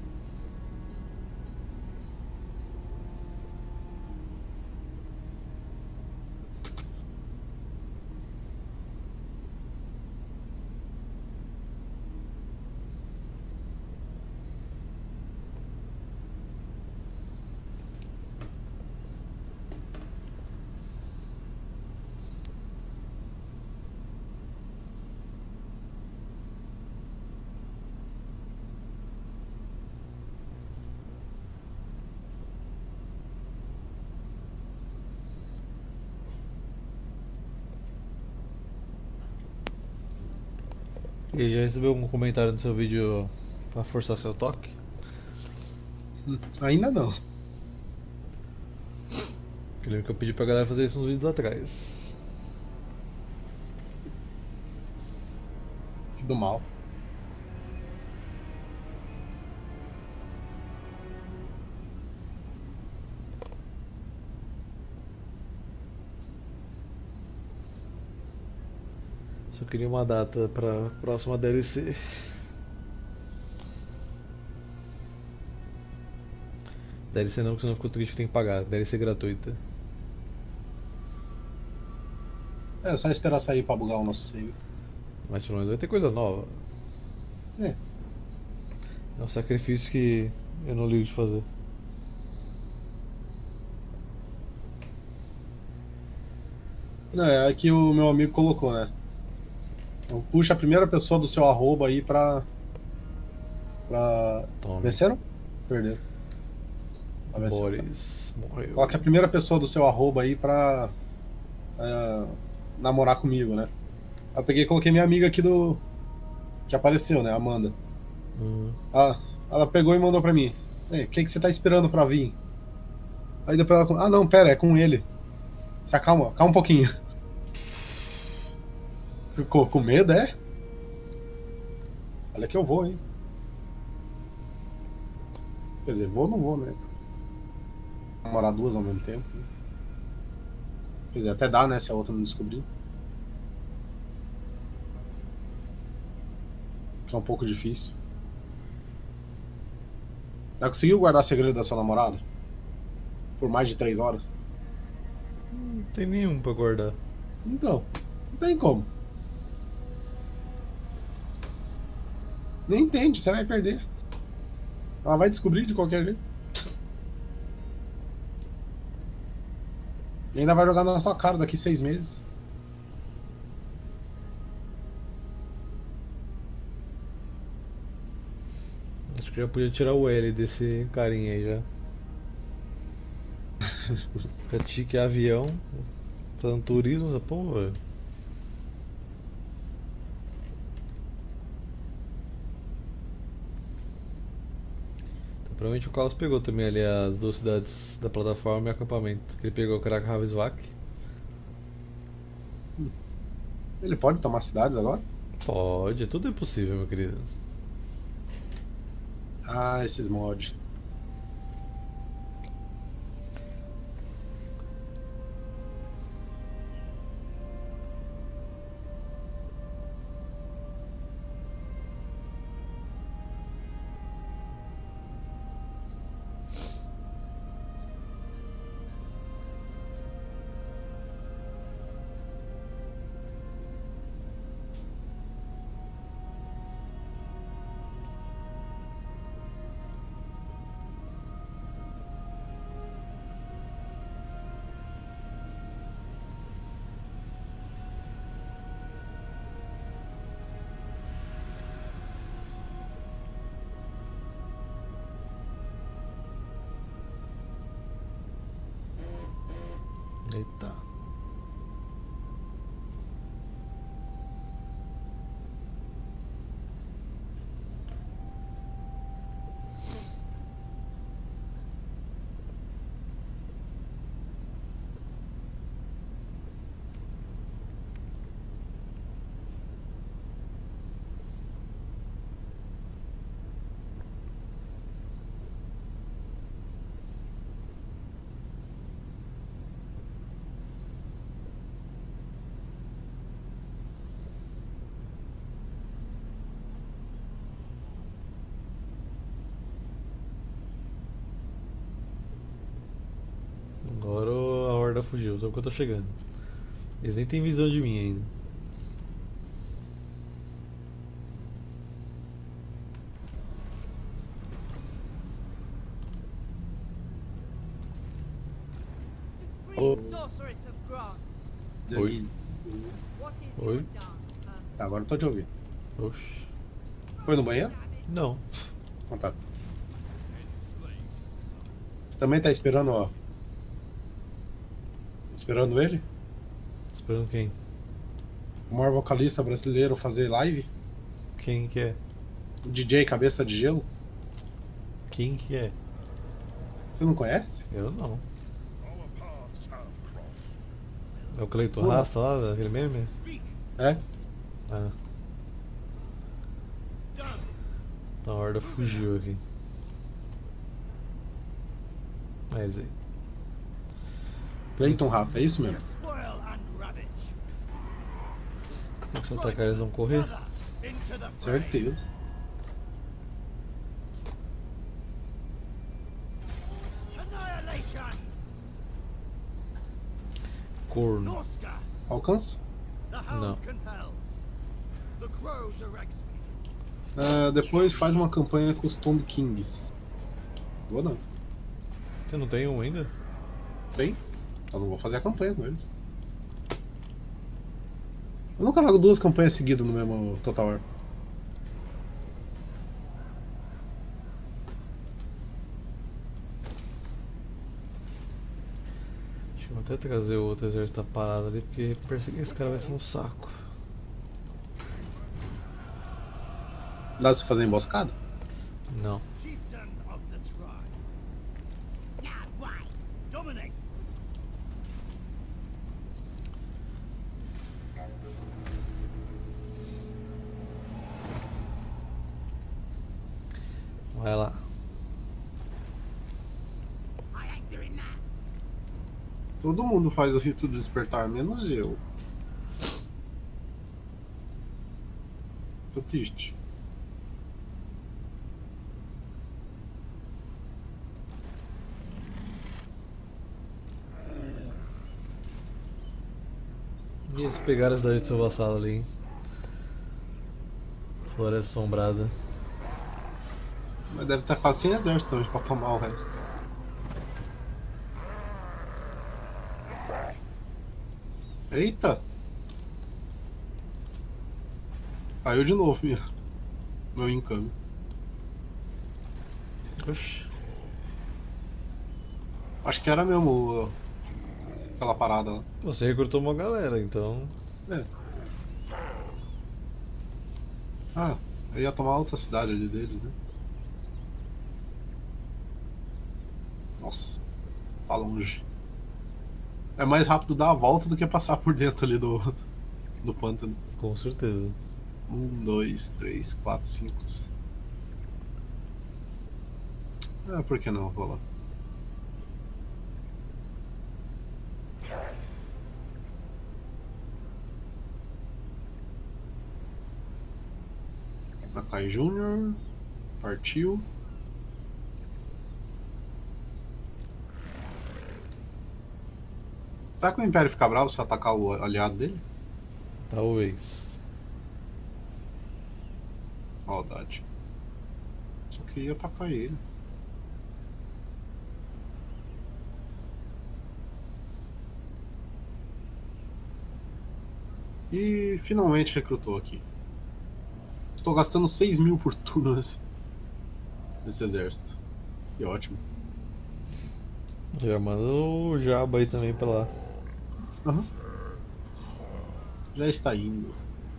E já recebeu algum comentário no seu vídeo pra forçar seu toque? Hum, Ainda não. Eu lembro que eu pedi pra galera fazer isso uns vídeos atrás. Do mal. Só queria uma data pra próxima D L C. D L C não, porque senão ficou triste que tem que pagar. D L C gratuita. É só esperar sair pra bugar o nosso save. Mas pelo menos vai ter coisa nova. É. É um sacrifício que eu não ligo de fazer. Não, é a que o meu amigo colocou, né? Então, puxa a primeira pessoa do seu arroba aí pra. pra. Tome. Venceram? Perderam. Ah, venceram. Boris morreu. Coloque a primeira pessoa do seu arroba aí pra. é, namorar comigo, né? Aí eu peguei e coloquei minha amiga aqui do. Que apareceu, né? Amanda. Hum. Ah, ela pegou e mandou pra mim. Ei, o que, que você tá esperando pra vir? Aí depois ela. Ah, não, pera, é com ele. Se acalma, calma um pouquinho. Ficou com medo, é? Olha que eu vou, hein? Quer dizer, vou ou não vou, né? Namorar duas ao mesmo tempo. Né? Quer dizer, até dá, né? Se a outra não descobrir. Que é um pouco difícil. Já conseguiu guardar segredo da sua namorada? Por mais de três horas? Não tem nenhum pra guardar. Então, não tem como. Nem entende, você vai perder. Ela vai descobrir de qualquer jeito. E ainda vai jogar na sua cara daqui seis meses. Acho que já podia tirar o L desse carinha aí já. Pratique avião, fazendo turismo, essa porra, velho. Então, provavelmente o Carlos pegou também ali as duas cidades da plataforma e acampamento. Ele pegou Krakhavsvak. Ele pode tomar cidades agora? Pode, tudo é possível, meu querido. Ah, esses mods. Eita. Agora a horda fugiu, só que eu tô chegando. Eles nem têm visão de mim ainda. Oh. Supreme Sorceress of Grant, Oi. what is Oi. your done? Uh, Tá, agora eu tô te ouvindo. Oxi. Foi no banheiro? Não. Então tá. Você também tá esperando, ó. Esperando ele? Esperando quem? O maior vocalista brasileiro fazer live? Quem que é? O D J Cabeça de Gelo? Quem que é? Você não conhece? Eu não. Our paths have crossed. É o Cleiton Pô. Rasta lá, daquele meme? Speak. É? Ah, Done. então a horda fugiu aqui. É eles aí. Clayton Rasta, é isso To mesmo? spoil and ravage. Como que se atacar eles vão correr? Gather into the fray. Certeza. Annihilation. Corno. Norska. Alcança? The No. hound compels. The crow directs me. Ah, depois faz uma campanha com os Tomb Kings. Vou não. Você não tem um ainda? Tem? Só não vou fazer a campanha com eles. Eu nunca jogo duas campanhas seguidas no mesmo Total War. Acho que vou até trazer o outro exército da parada ali, porque perseguir esse cara vai ser um saco. Dá pra você fazer emboscada? Não. Chieftain of the tribe. Now why? Dominate. Vai lá. I ain't doing that. Todo mundo faz o rito do despertar, menos eu. Tô triste. E eles pegaram a cidade do seu vassalo ali, hein? Floresta Assombrada. Mas deve estar quase sem exército também pra tomar o resto. Eita! Caiu de novo minha. Meu encame. Oxi. Acho que era mesmo aquela parada lá. Você recrutou uma galera, então. É. Ah, eu ia tomar outra cidade ali deles, né? Nossa, tá longe. É mais rápido dar a volta do que passar por dentro ali do, do pântano. Com certeza. Um, dois, três, quatro, cinco. Ah, por que não? Vou lá. Nakai Júnior partiu. Será que o Império fica bravo se atacar o aliado dele? Talvez. Maldade. Só queria atacar ele. E finalmente recrutou aqui. Estou gastando seis mil por turno nesse, nesse exército. Que ótimo. Já manda o Jabba aí também pra lá. Aham. Já está indo.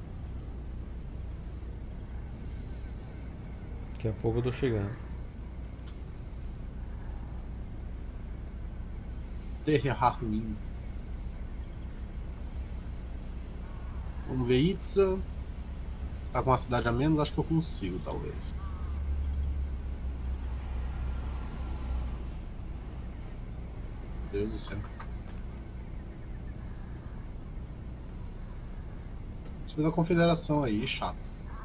Daqui a pouco eu tô chegando. Terra ruim. Vamos ver Itza. Tá com uma cidade a menos, acho que eu consigo, talvez. Meu Deus do céu. Isso foi da confederação aí, chato.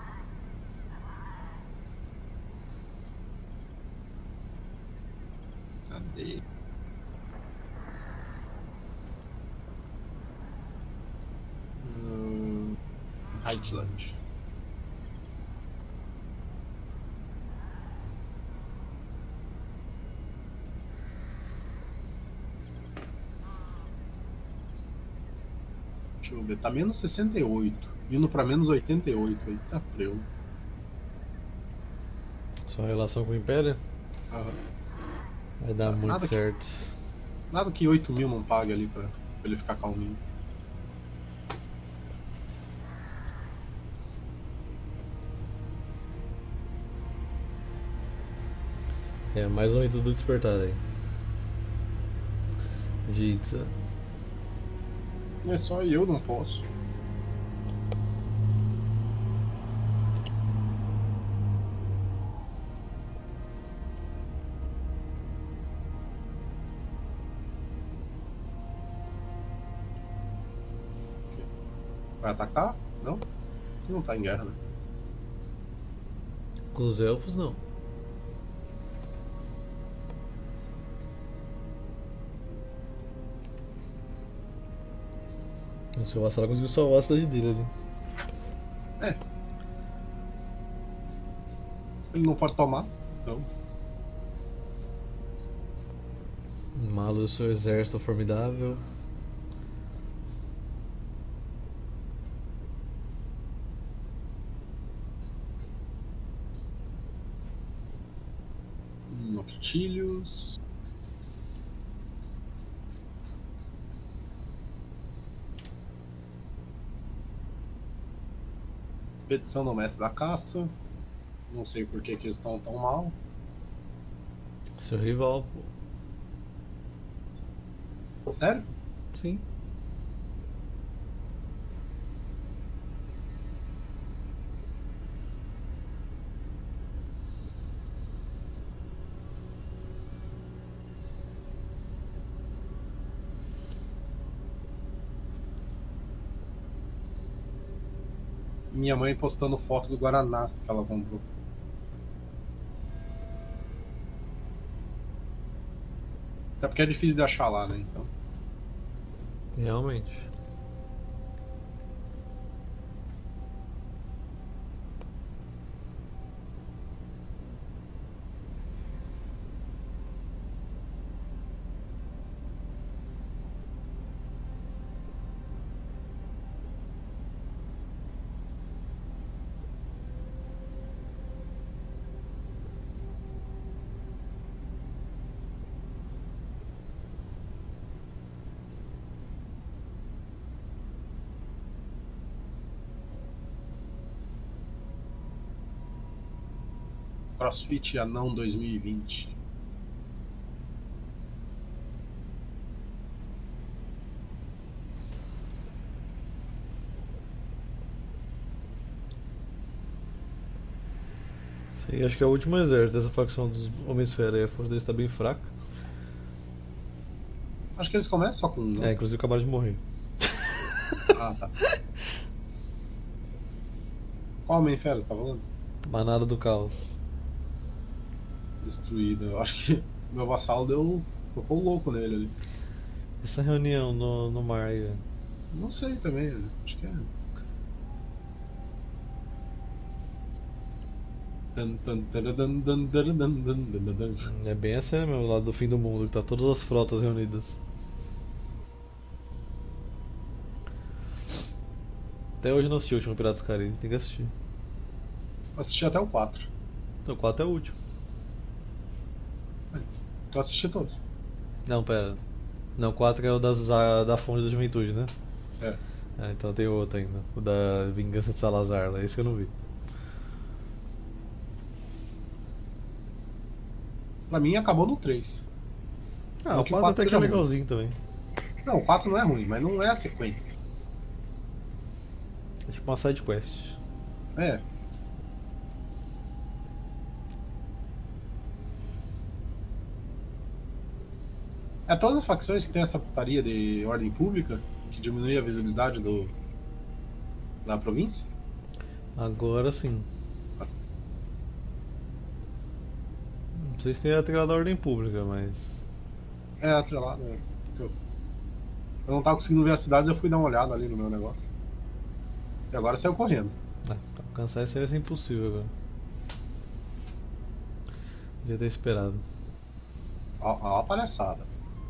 Cadê? Hum, Highland. Deixa eu ver, tá menos sessenta e oito, indo pra menos oitenta e oito aí, tá preu. Sua relação com o Império Aham. vai dar muito Nada que- certo. Nada que oito mil não pague ali pra, pra ele ficar calminho. É, mais um rito do despertar aí. De Itza. Não é só eu não posso. Vai atacar? Não? Não tá em guerra, né? Com os elfos não. O seu vassalo conseguiu salvar a cidade dele ali. É. Ele não pode tomar, então. Malo do seu exército formidável. Artilhos. Expedição do Mestre da Caça. Não sei por que, que eles estão tão mal. Seu rival, pô. Sério? Sim. Minha mãe postando foto do Guaraná que ela comprou. Até porque é difícil de achar lá, né? Então. Realmente. CrossFit Anão dois mil e vinte. Sim, acho que é o último exército dessa facção dos Homem-Esfera e a força deles está bem fraca. Acho que eles começam só com um, É, né? inclusive acabaram de morrer. Ah, tá. Qual Homem-Fera você tá falando? Manada do Caos. Destruída. Eu acho que meu vassalo deu. Tocou louco nele ali. Essa reunião no, no mar aí, velho. Não sei também, né? Acho que é. Tan, tan, taradan, dan, daradan, dan, dan, dan. É bem a cena mesmo, lá do fim do mundo, que tá todas as frotas reunidas. Até hoje eu não assisti o último Piratas do Caribe, tem que assistir. Assisti até o quatro. Então o quatro é o último. Eu assisti todos. Não, pera. Não, o quatro é o das, a- da Fonte da Juventude, né? É. Ah, então tem outro ainda. O da Vingança de Salazar, lá, esse que eu não vi. Pra mim acabou no três. Ah, Não o que quatro até quatro que é seja ruim. legalzinho também. Não, o quatro não é ruim, mas não é a sequência. É tipo uma side quest. É. É todas as facções que tem essa putaria de ordem pública que diminui a visibilidade do da província? Agora sim. Não sei se tem a trilha da ordem pública, mas. É atrelado, é. Eu, eu não tava conseguindo ver as cidades, eu fui dar uma olhada ali no meu negócio. E agora saiu correndo. Ah, pra alcançar isso aí vai ser impossível agora. Devia ter esperado. Ó, ó a palhaçada.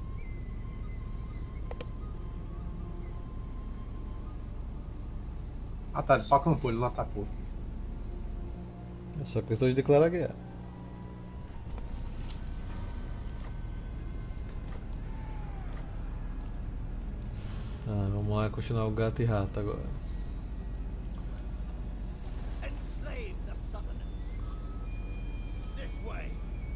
Ah tá, ele só acampou, ele não atacou. É só questão de declarar guerra. Tá, vamos lá continuar o gato e rato agora. Enslave the Southerners. This way.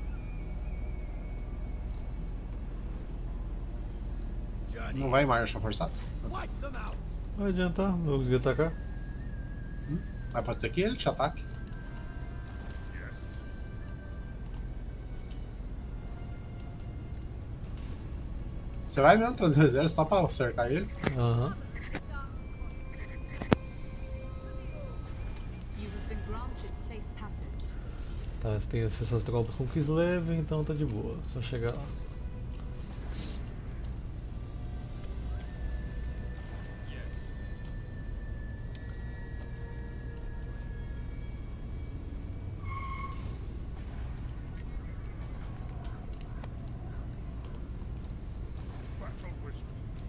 Journey. Não vai em marcha forçada? Wipe them out. Vai adiantar, não vou conseguir atacar. Mas pode ser que ele te ataque. Você vai mesmo trazer o exército só pra cercar ele? Aham. You have been granted safe passage. Tá, você tem acesso às tropas com Kislev, então tá de boa. Só chegar lá. Battle whistle.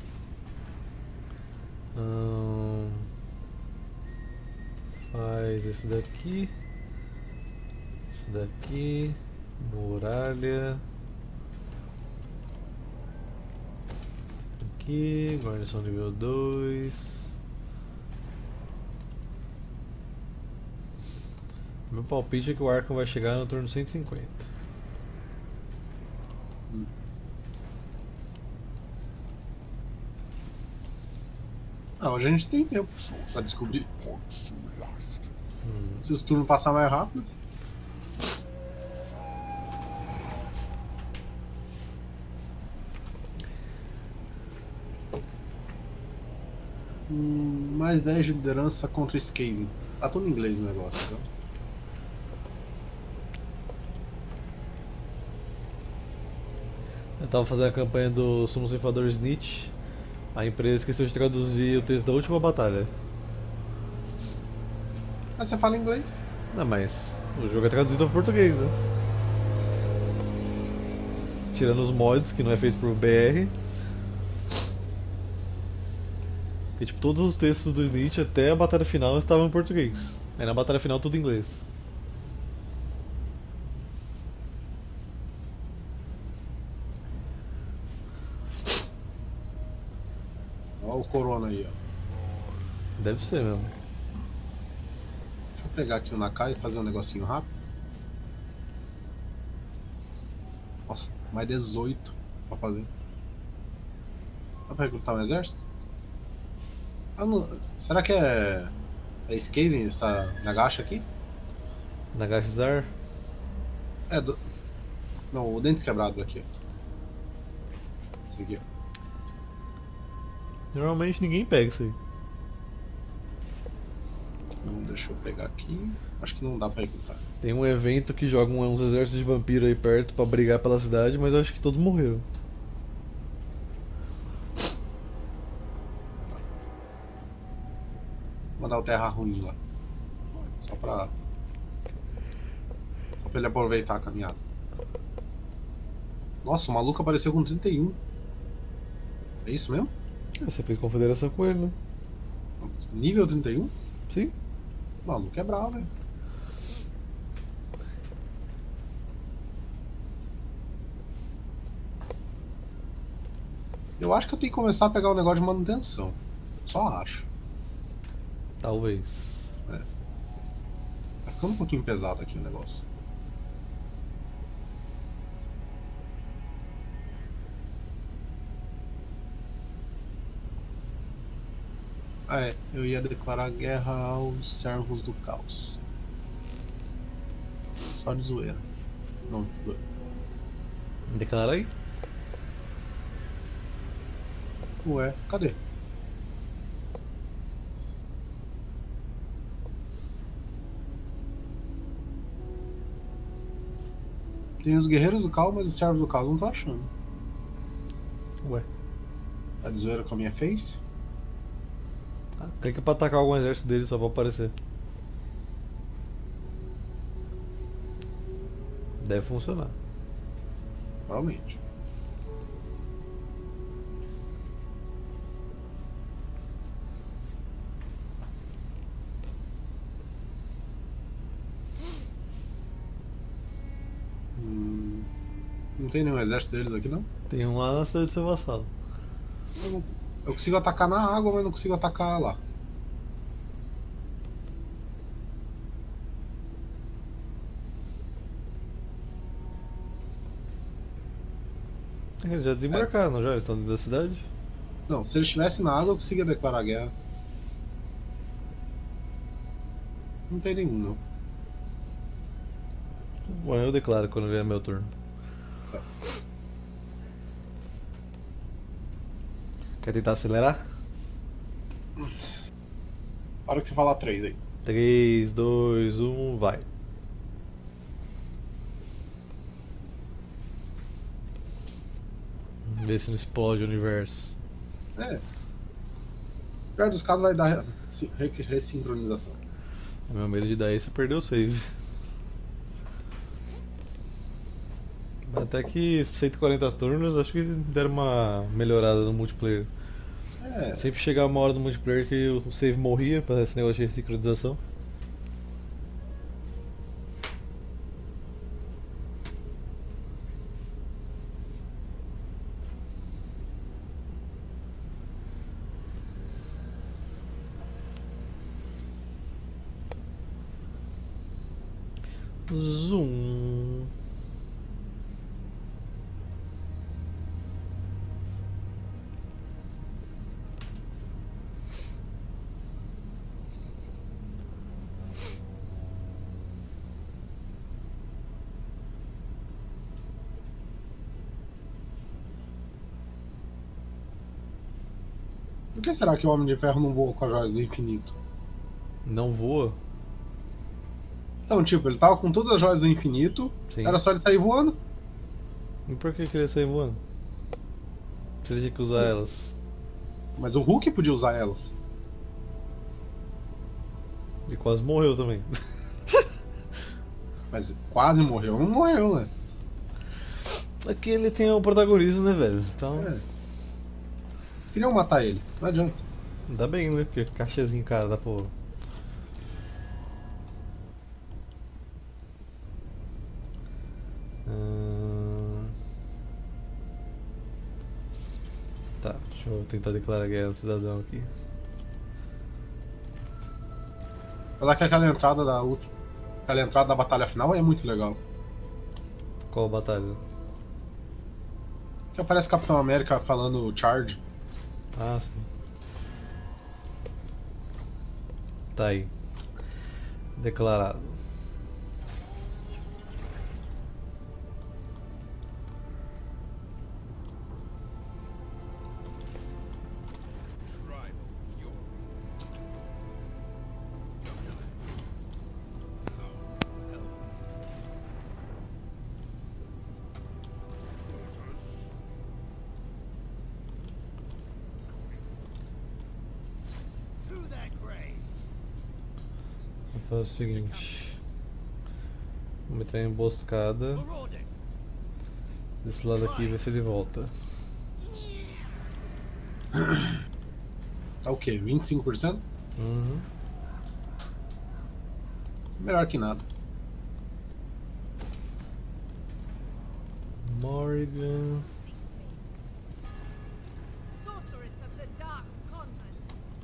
Ahn, faz esse daqui. Esse daqui. Muralha. Aqui, guarnição nível dois. Meu palpite é que o Arkham vai chegar no turno cento e cinquenta. Não, a gente tem tempo pra descobrir. Hum. Se os turnos passar mais rápido. Hum, mais dez de liderança contra Skaven. Tá tudo em inglês o negócio, então. Eu tava fazendo a campanha do Sumo Ceifador Snitch. A empresa esqueceu de traduzir o texto da última batalha. Mas você fala inglês? Não, mas o jogo é traduzido para português, né? Tirando os mods, que não é feito por B R. Porque, tipo, todos os textos do Snitch até a batalha final estavam em português. Aí na batalha final tudo em inglês. Olha o Corona aí, ó. Deve ser mesmo. Deixa eu pegar aqui o Nakai e fazer um negocinho rápido. Nossa, mais dezoito pra fazer. Dá pra recrutar um exército? Ah, não... Será que é. É Skaven essa Nagashi aqui? Nagashizar. É do. Não, o Dentes Quebrados aqui, ó. Esse aqui, ó. Normalmente ninguém pega isso aí. Não, deixa eu pegar aqui. Acho que não dá pra recrutar. Tem um evento que joga uns exércitos de vampiro aí perto pra brigar pela cidade, mas eu acho que todos morreram. Vou mandar o Terra Ruim lá. Só pra. Só pra ele aproveitar a caminhada. Nossa, o maluco apareceu com trinta e um. É isso mesmo? Ah, você fez confederação com ele, né? Nível trinta e um? Sim. O maluco é bravo, hein? Eu acho que eu tenho que começar a pegar o negócio de manutenção. Só acho. Talvez. Tá ficando um pouquinho pesado aqui o negócio. Ah, é, eu ia declarar guerra aos servos do caos. Só de zoeira. Não, Declara aí. ué, cadê? Tem os guerreiros do caos, mas os servos do caos não tô achando. Ué. Tá de zoeira com a minha face? Ah, clica pra atacar algum exército dele só pra aparecer. Deve funcionar. Provavelmente. Hum, não tem nenhum exército deles aqui, não? Tem um lá na cidade do seu vassalo. Eu, não- eu consigo atacar na água, mas não consigo atacar lá. Eles já desembarcaram, não já? Eles estão dentro da cidade? Não, se eles estivessem na água, eu conseguia declarar guerra. Não tem nenhum, não. Bom, eu declaro quando vier meu turno. Tá. Quer tentar acelerar? Para que você falar três aí. três, dois, um, vai. Vê se não explode o universo. É. Pior dos casos vai dar re- re- ressincronização. Meu medo de dar isso é perder o save. Até que cento e quarenta turnos, acho que deram uma melhorada no multiplayer. É. Sempre chegava uma hora no multiplayer que o save morria para esse negócio de ressincronização. Zoom. Por que será que o Homem de Ferro não voa com as joias do infinito? Não voa? Então, tipo, ele tava com todas as joias do infinito, Sim. era só ele sair voando. E por que que ele ia sair voando? Você tinha que usar elas. Mas o Hulk podia usar elas. E quase morreu também. Mas quase morreu, não morreu, né? Aqui ele tem o protagonismo, né, velho? Então, É. Queriam matar ele, não adianta. ainda bem, né? Porque caixazinho, cara, dá pra. Hum... Tá, deixa eu tentar declarar guerra no cidadão aqui. Apesar que aquela entrada da última. Aquela entrada da batalha final é muito legal. Qual batalha? Que aparece o Capitão América falando charge. Ah, sim. Tá aí. Declarado. Tribal fury. How else? To their graves. Vou fazer o seguinte. Vou meter uma emboscada. Marauding. Desse lado aqui e ver se ele volta. Tá o quê? vinte e cinco por cento? Uhum. Melhor que nada. Morrigan. Sorceress of the Dark Convent.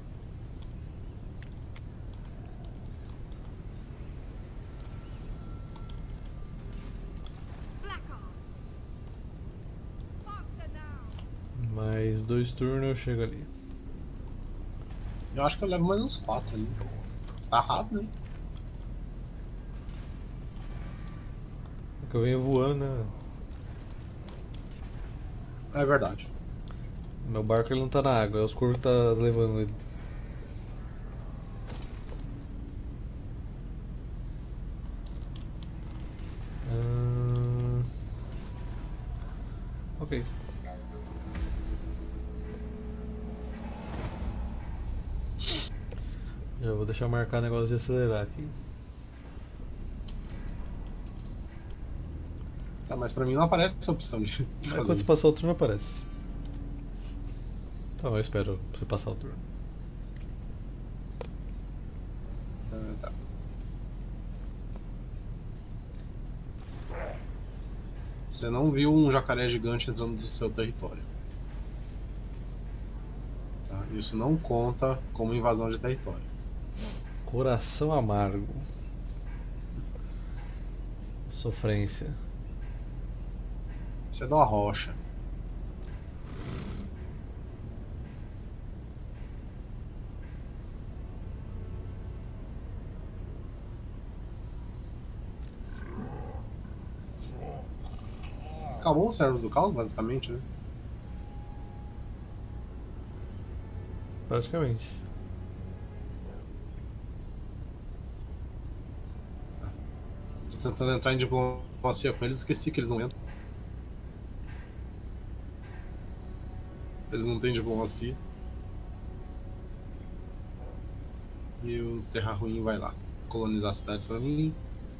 Black Arms. Faster now. Mais dois turnos eu chego ali. Eu acho que eu levo mais uns quatro ali. Tá rápido, hein? É que eu venho voando, né? É verdade. Meu barco ele não tá na água, é os corvos que tá levando ele. Ah, ok. Já vou deixar marcar negócio de acelerar aqui. Tá, mas pra mim não aparece essa opção de de Mas fazer quando você isso. passar o turno aparece. Então eu espero você passar o turno. Ah, tá. Você não viu um jacaré gigante entrando no seu território. Tá? Isso não conta como invasão de território. Coração amargo. Sofrência. Isso é de uma rocha. Acabou o servo do caos, basicamente, né? Praticamente. Tô tentando entrar em diplomacia com eles, esqueci que eles não entram. Eles não têm diplomacia. E o Terra Ruim vai lá colonizar cidades pra mim.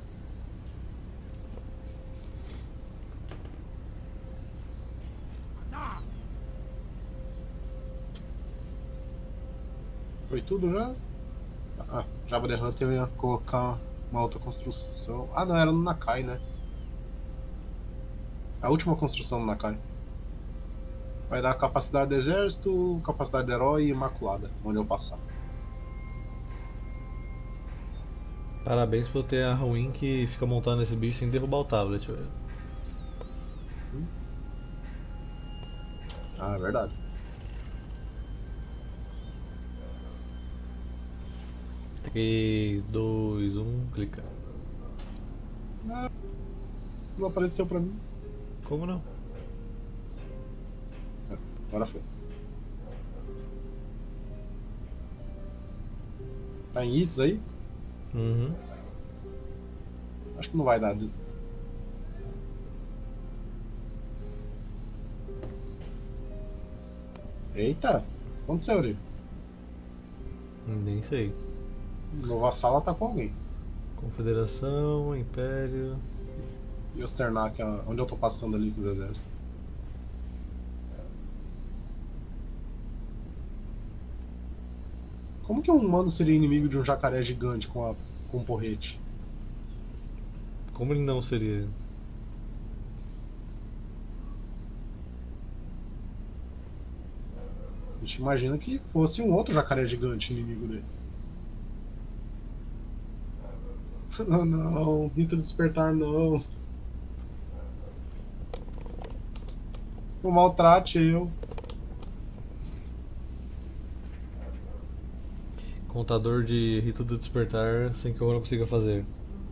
Foi tudo já? Ah, Jabba the Hutt eu ia colocar uma outra construção. Ah, não, era no Nakai, né? A última construção no Nakai. Vai dar capacidade de exército, capacidade de herói e imaculada, onde eu passar. Parabéns por ter a ruim que fica montando esse bicho sem derrubar o tablet, velho. Ah, é verdade. três, dois, um, clica. Ah, não apareceu pra mim. Como não? Agora foi. Tá em hits aí? Uhum. Acho que não vai dar. Eita! O que aconteceu ali? Nem sei. Nova Sala tá com alguém. Confederação, Império. E Osternak, onde eu tô passando ali com os exércitos. Como que um humano seria inimigo de um jacaré gigante com, a, com um porrete? Como ele não seria? A gente imagina que fosse um outro jacaré gigante inimigo dele. Não, não, Rito do Despertar não. Não maltrate eu. Contador de Rito do Despertar sem que eu não consiga fazer.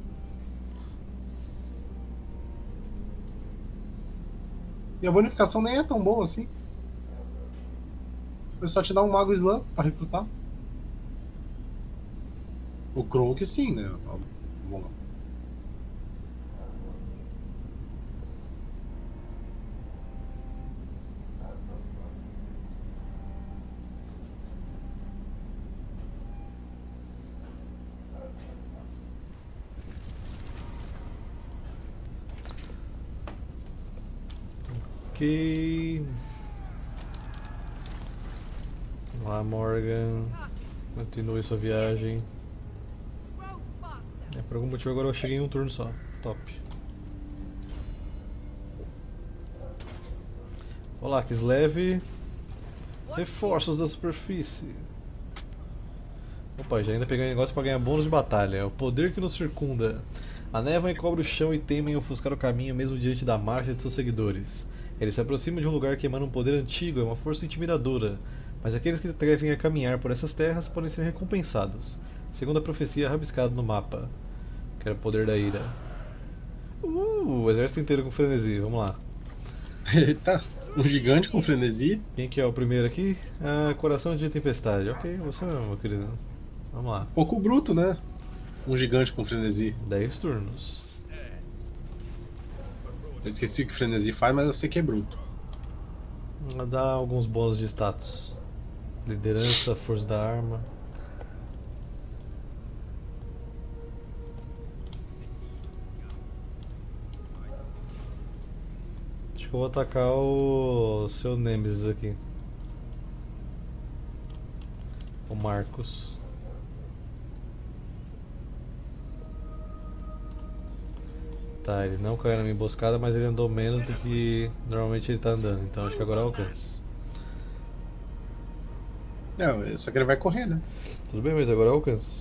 E a bonificação nem é tão boa assim. Foi só te dar um Mago Slam pra recrutar. O Kronk sim, né? Bom. Ok. Vamos lá, Morgan. Continue sua viagem. Row faster. É, por algum motivo agora eu cheguei em um turno só. Top. Olá, Kislev. Reforços da superfície. Opa, já ainda peguei um negócio para ganhar bônus de batalha. O poder que nos circunda. A névoa encobre o chão e teme em ofuscar o caminho mesmo diante da marcha de seus seguidores. Ele se aproxima de um lugar que emana um poder antigo, é uma força intimidadora, mas aqueles que atrevem a caminhar por essas terras podem ser recompensados, segundo a profecia rabiscada no mapa. Quero o poder da ira. Uh, o exército inteiro com frenesi, vamos lá. Eita, um gigante com frenesi. Quem que é o primeiro aqui? Ah, Coração de Tempestade. Ok, você mesmo, meu querido. Vamos lá. Pouco bruto, né? Um gigante com frenesi. dez turnos. Eu esqueci o que frenesi faz, mas eu sei que é bruto. Vamos dar alguns bônus de status. Liderança, força da arma. Acho que eu vou atacar o seu Nemesis aqui. O Marcos. Tá, ele não caiu na minha emboscada, mas ele andou menos do que normalmente ele tá andando, então acho que agora eu alcanço. Não, só que ele vai correr, né? Tudo bem, mas agora eu alcanço.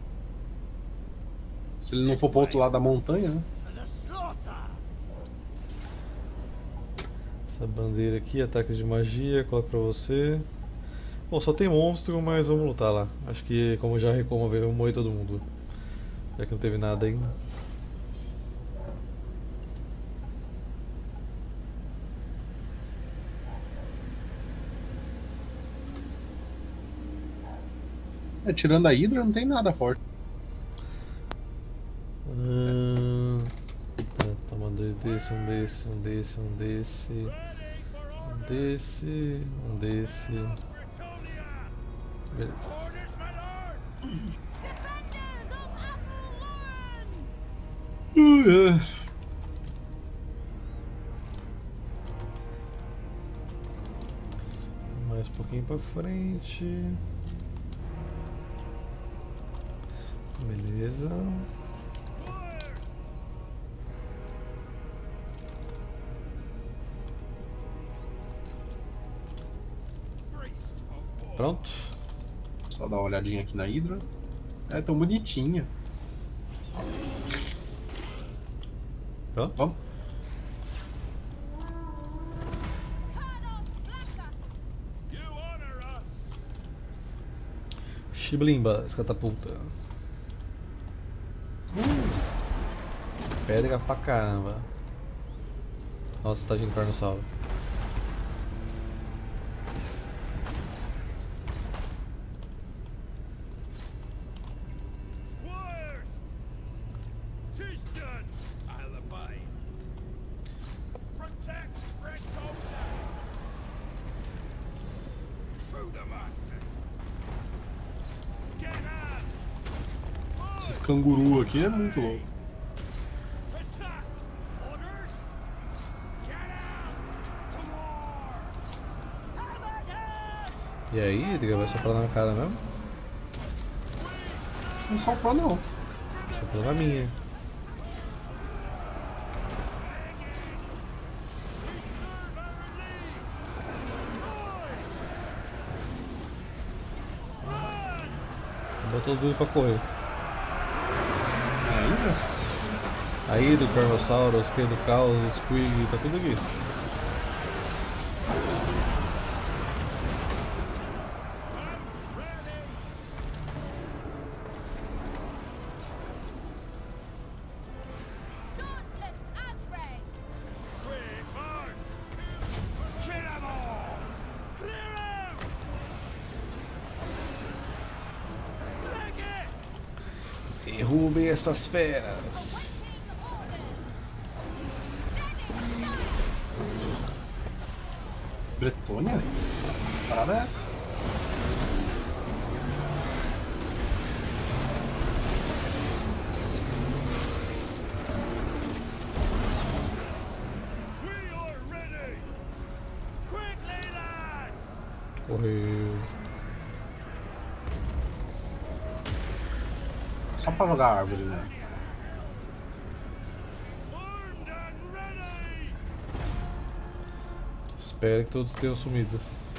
Se ele não for pro outro lado da montanha, né? To the slaughter! Essa bandeira aqui, ataques de magia, coloco pra você. Bom, só tem monstro, mas vamos lutar lá. Acho que como já recomovei, vamos morrer todo mundo. Já que não teve nada ainda. É, tirando a Hydra, não tem nada forte. Hum, tá, toma dois desse, um desse, um desse, um desse. Um desse, um desse. Beleza. Defenders of Avalon! Mais um pouquinho pra frente. Beleza. Pronto. Só dar uma olhadinha aqui na Hydra. É tão bonitinha. Pronto? Vamos? You honor us. Chiblimbas, catapulta. Pedra pra caramba. Nossa, tá de Carnossauro. Squires! Tristan! I'll abide. Protect Rexona! Through the masters! Get up! Esses canguru aqui é muito louco. Attack! Orders! Get out! To war! Hamilton! E aí, Edgar, vai soprar na cara mesmo? Não soprou não. Soprou na minha. Botou tudo pra correr. É ainda? Aí do Carnossauro, os Cria do Caos, os Squig, tá tudo aqui. Dauntless Azray! Quick march! Kill 'em all! Clear out! Leg it! Derrubem estas feras. Bretônia? Que parada é essa? We are ready! Quickly, lads! Correu. Só pra jogar árvore, né? Armed and ready! Espero que todos tenham sumido.